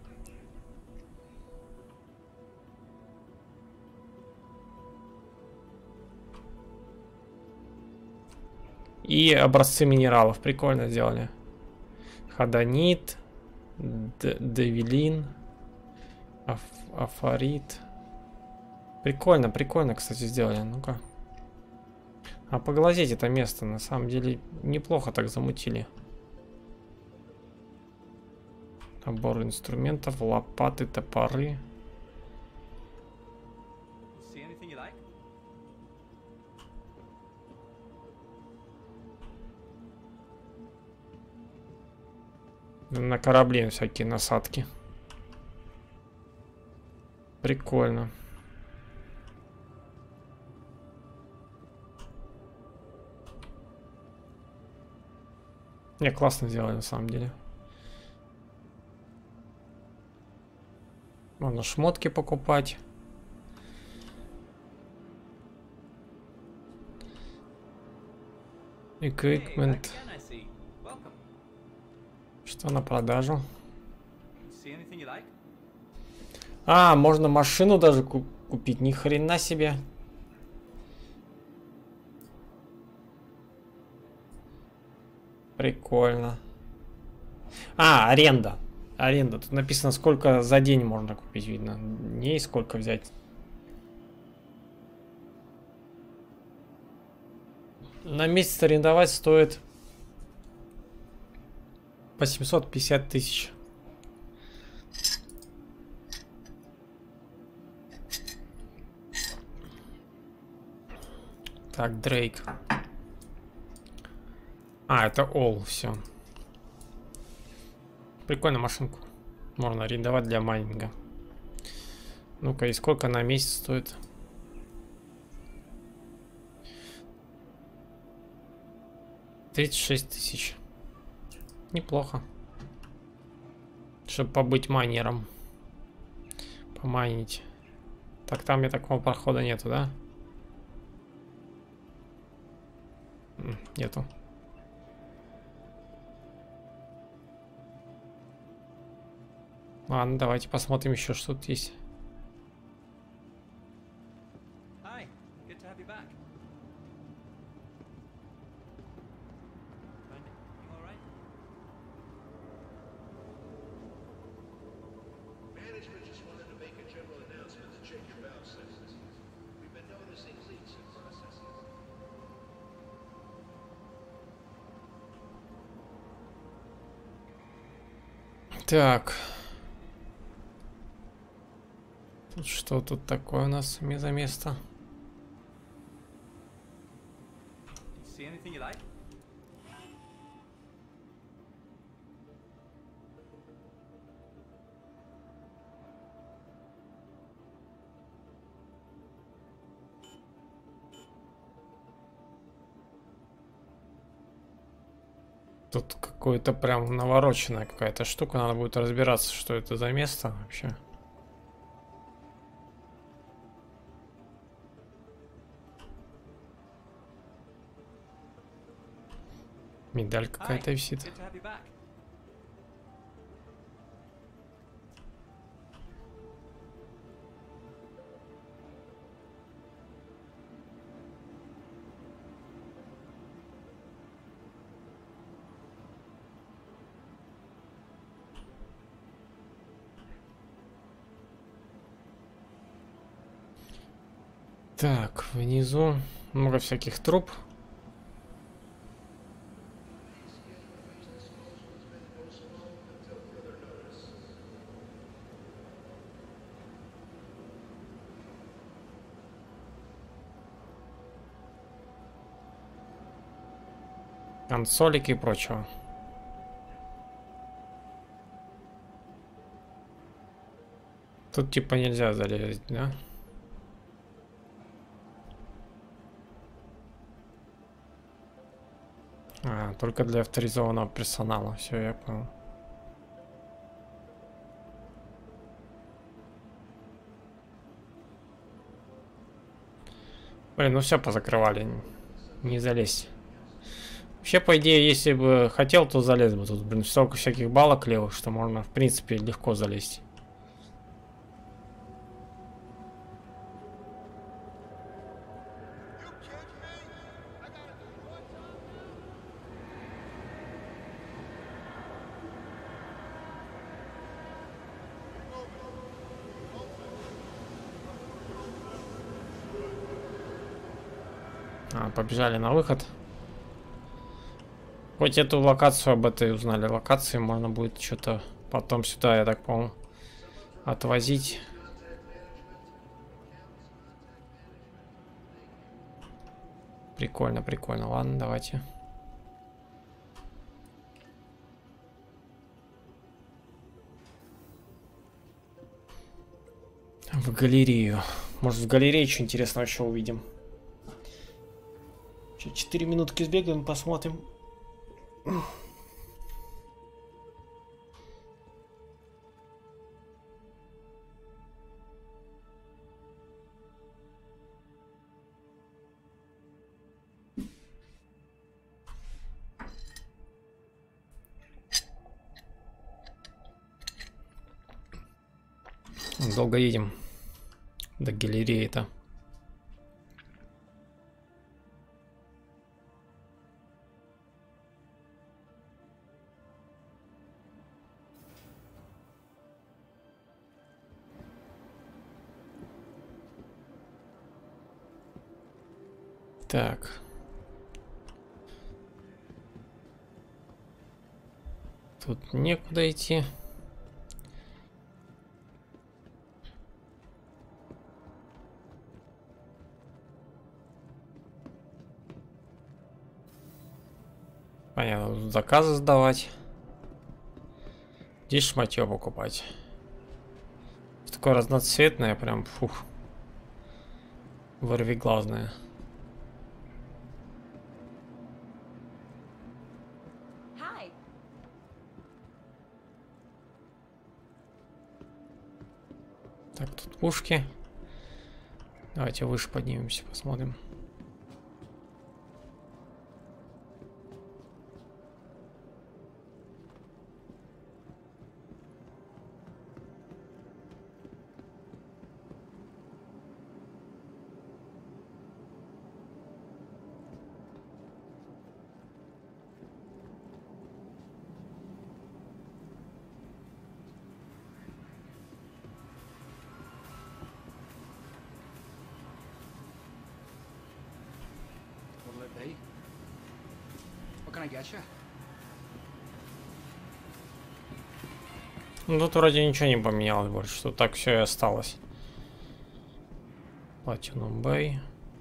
И образцы минералов. Прикольно сделали. Ходонит. Девилин. Аф афорит. Прикольно, прикольно, кстати, сделали. Ну-ка. А поглазеть это место. На самом деле неплохо так замутили. Набор инструментов. Лопаты, топоры. На корабле всякие насадки. Прикольно. Не, классно сделали на самом деле. Можно шмотки покупать. Equipment. Что на продажу? See anything you like? А, можно машину даже ку- купить. Ни хрена себе. Прикольно. А, аренда. Аренда. Тут написано, сколько за день можно купить, видно. Не сколько взять. На месяц арендовать стоит восемьсот пятьдесят тысяч. Так, Дрейк. А, это All, все. Прикольная машинку. Можно арендовать для майнинга. Ну-ка, и сколько на месяц стоит? тридцать шесть тысяч. Неплохо. Чтобы побыть майнером. Помайнить. Так, там я такого прохода нету, да? Нету. Ладно, давайте посмотрим еще, что тут есть. Hi, good to have you back. Randy, you all right? Management just wanted to make a general announcement to check your valve systems. We've been noticing leaks in processing. Так. Тут что тут такое у нас за место? See anything you like? Тут какое-то прям навороченная какая-то штука. Надо будет разбираться, что это за место вообще. Медаль какая-то висит. Good to have you back. Так, внизу много всяких труб. Консолики и прочего. Тут типа нельзя залезть, да? А, только для авторизованного персонала. Все, я понял. Блин, ну все позакрывали. Не залезть. Вообще, по идее, если бы хотел, то залез бы. Тут, блин, столько всяких балок левых, что можно, в принципе, легко залезть. А, побежали на выход. Хоть эту локацию об этой узнали. Локации можно будет что-то потом сюда, я так помню, отвозить. Прикольно, прикольно. Ладно, давайте. В галерею. Может, в галерее что интересного еще увидим. Четыре минутки сбегаем, посмотрим. Долго едем до галереи-то. Так. Тут некуда идти. Понятно, тут заказы сдавать. Здесь шматье покупать. Такое разноцветное, прям, фух. Ворвиглазное. Так, тут пушки. Давайте выше поднимемся, посмотрим. Ну тут вроде ничего не поменялось больше, что так все и осталось. Platinum Bay.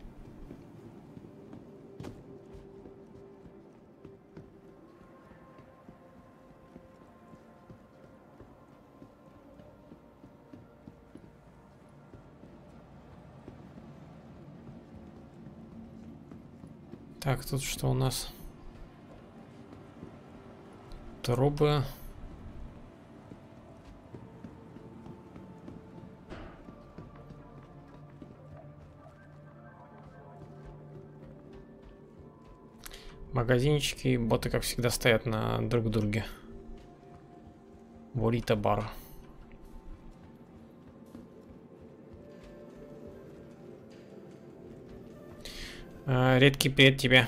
Так, тут что у нас? Трубы. Магазинчики и боты, как всегда, стоят на друг друге. Бурито бар. А, редкий привет тебе.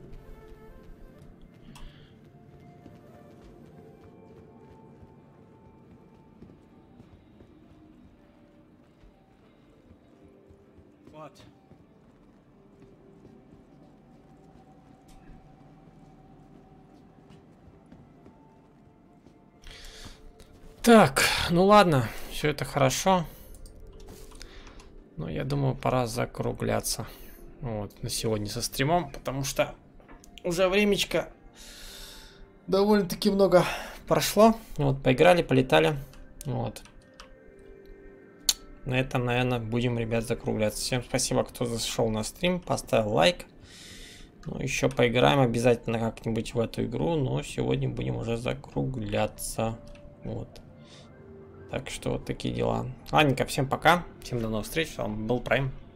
Так, ну ладно, все это хорошо. Но я думаю, пора закругляться. Вот, на сегодня со стримом, потому что уже времечко довольно-таки много прошло. Вот, поиграли, полетали. Вот. На этом, наверное, будем, ребят, закругляться. Всем спасибо, кто зашел на стрим, поставил лайк. Ну, еще поиграем обязательно как-нибудь в эту игру, но сегодня будем уже закругляться. Вот. Так что вот такие дела. Ладненько, всем пока. Всем до новых встреч. С вами был Прайм.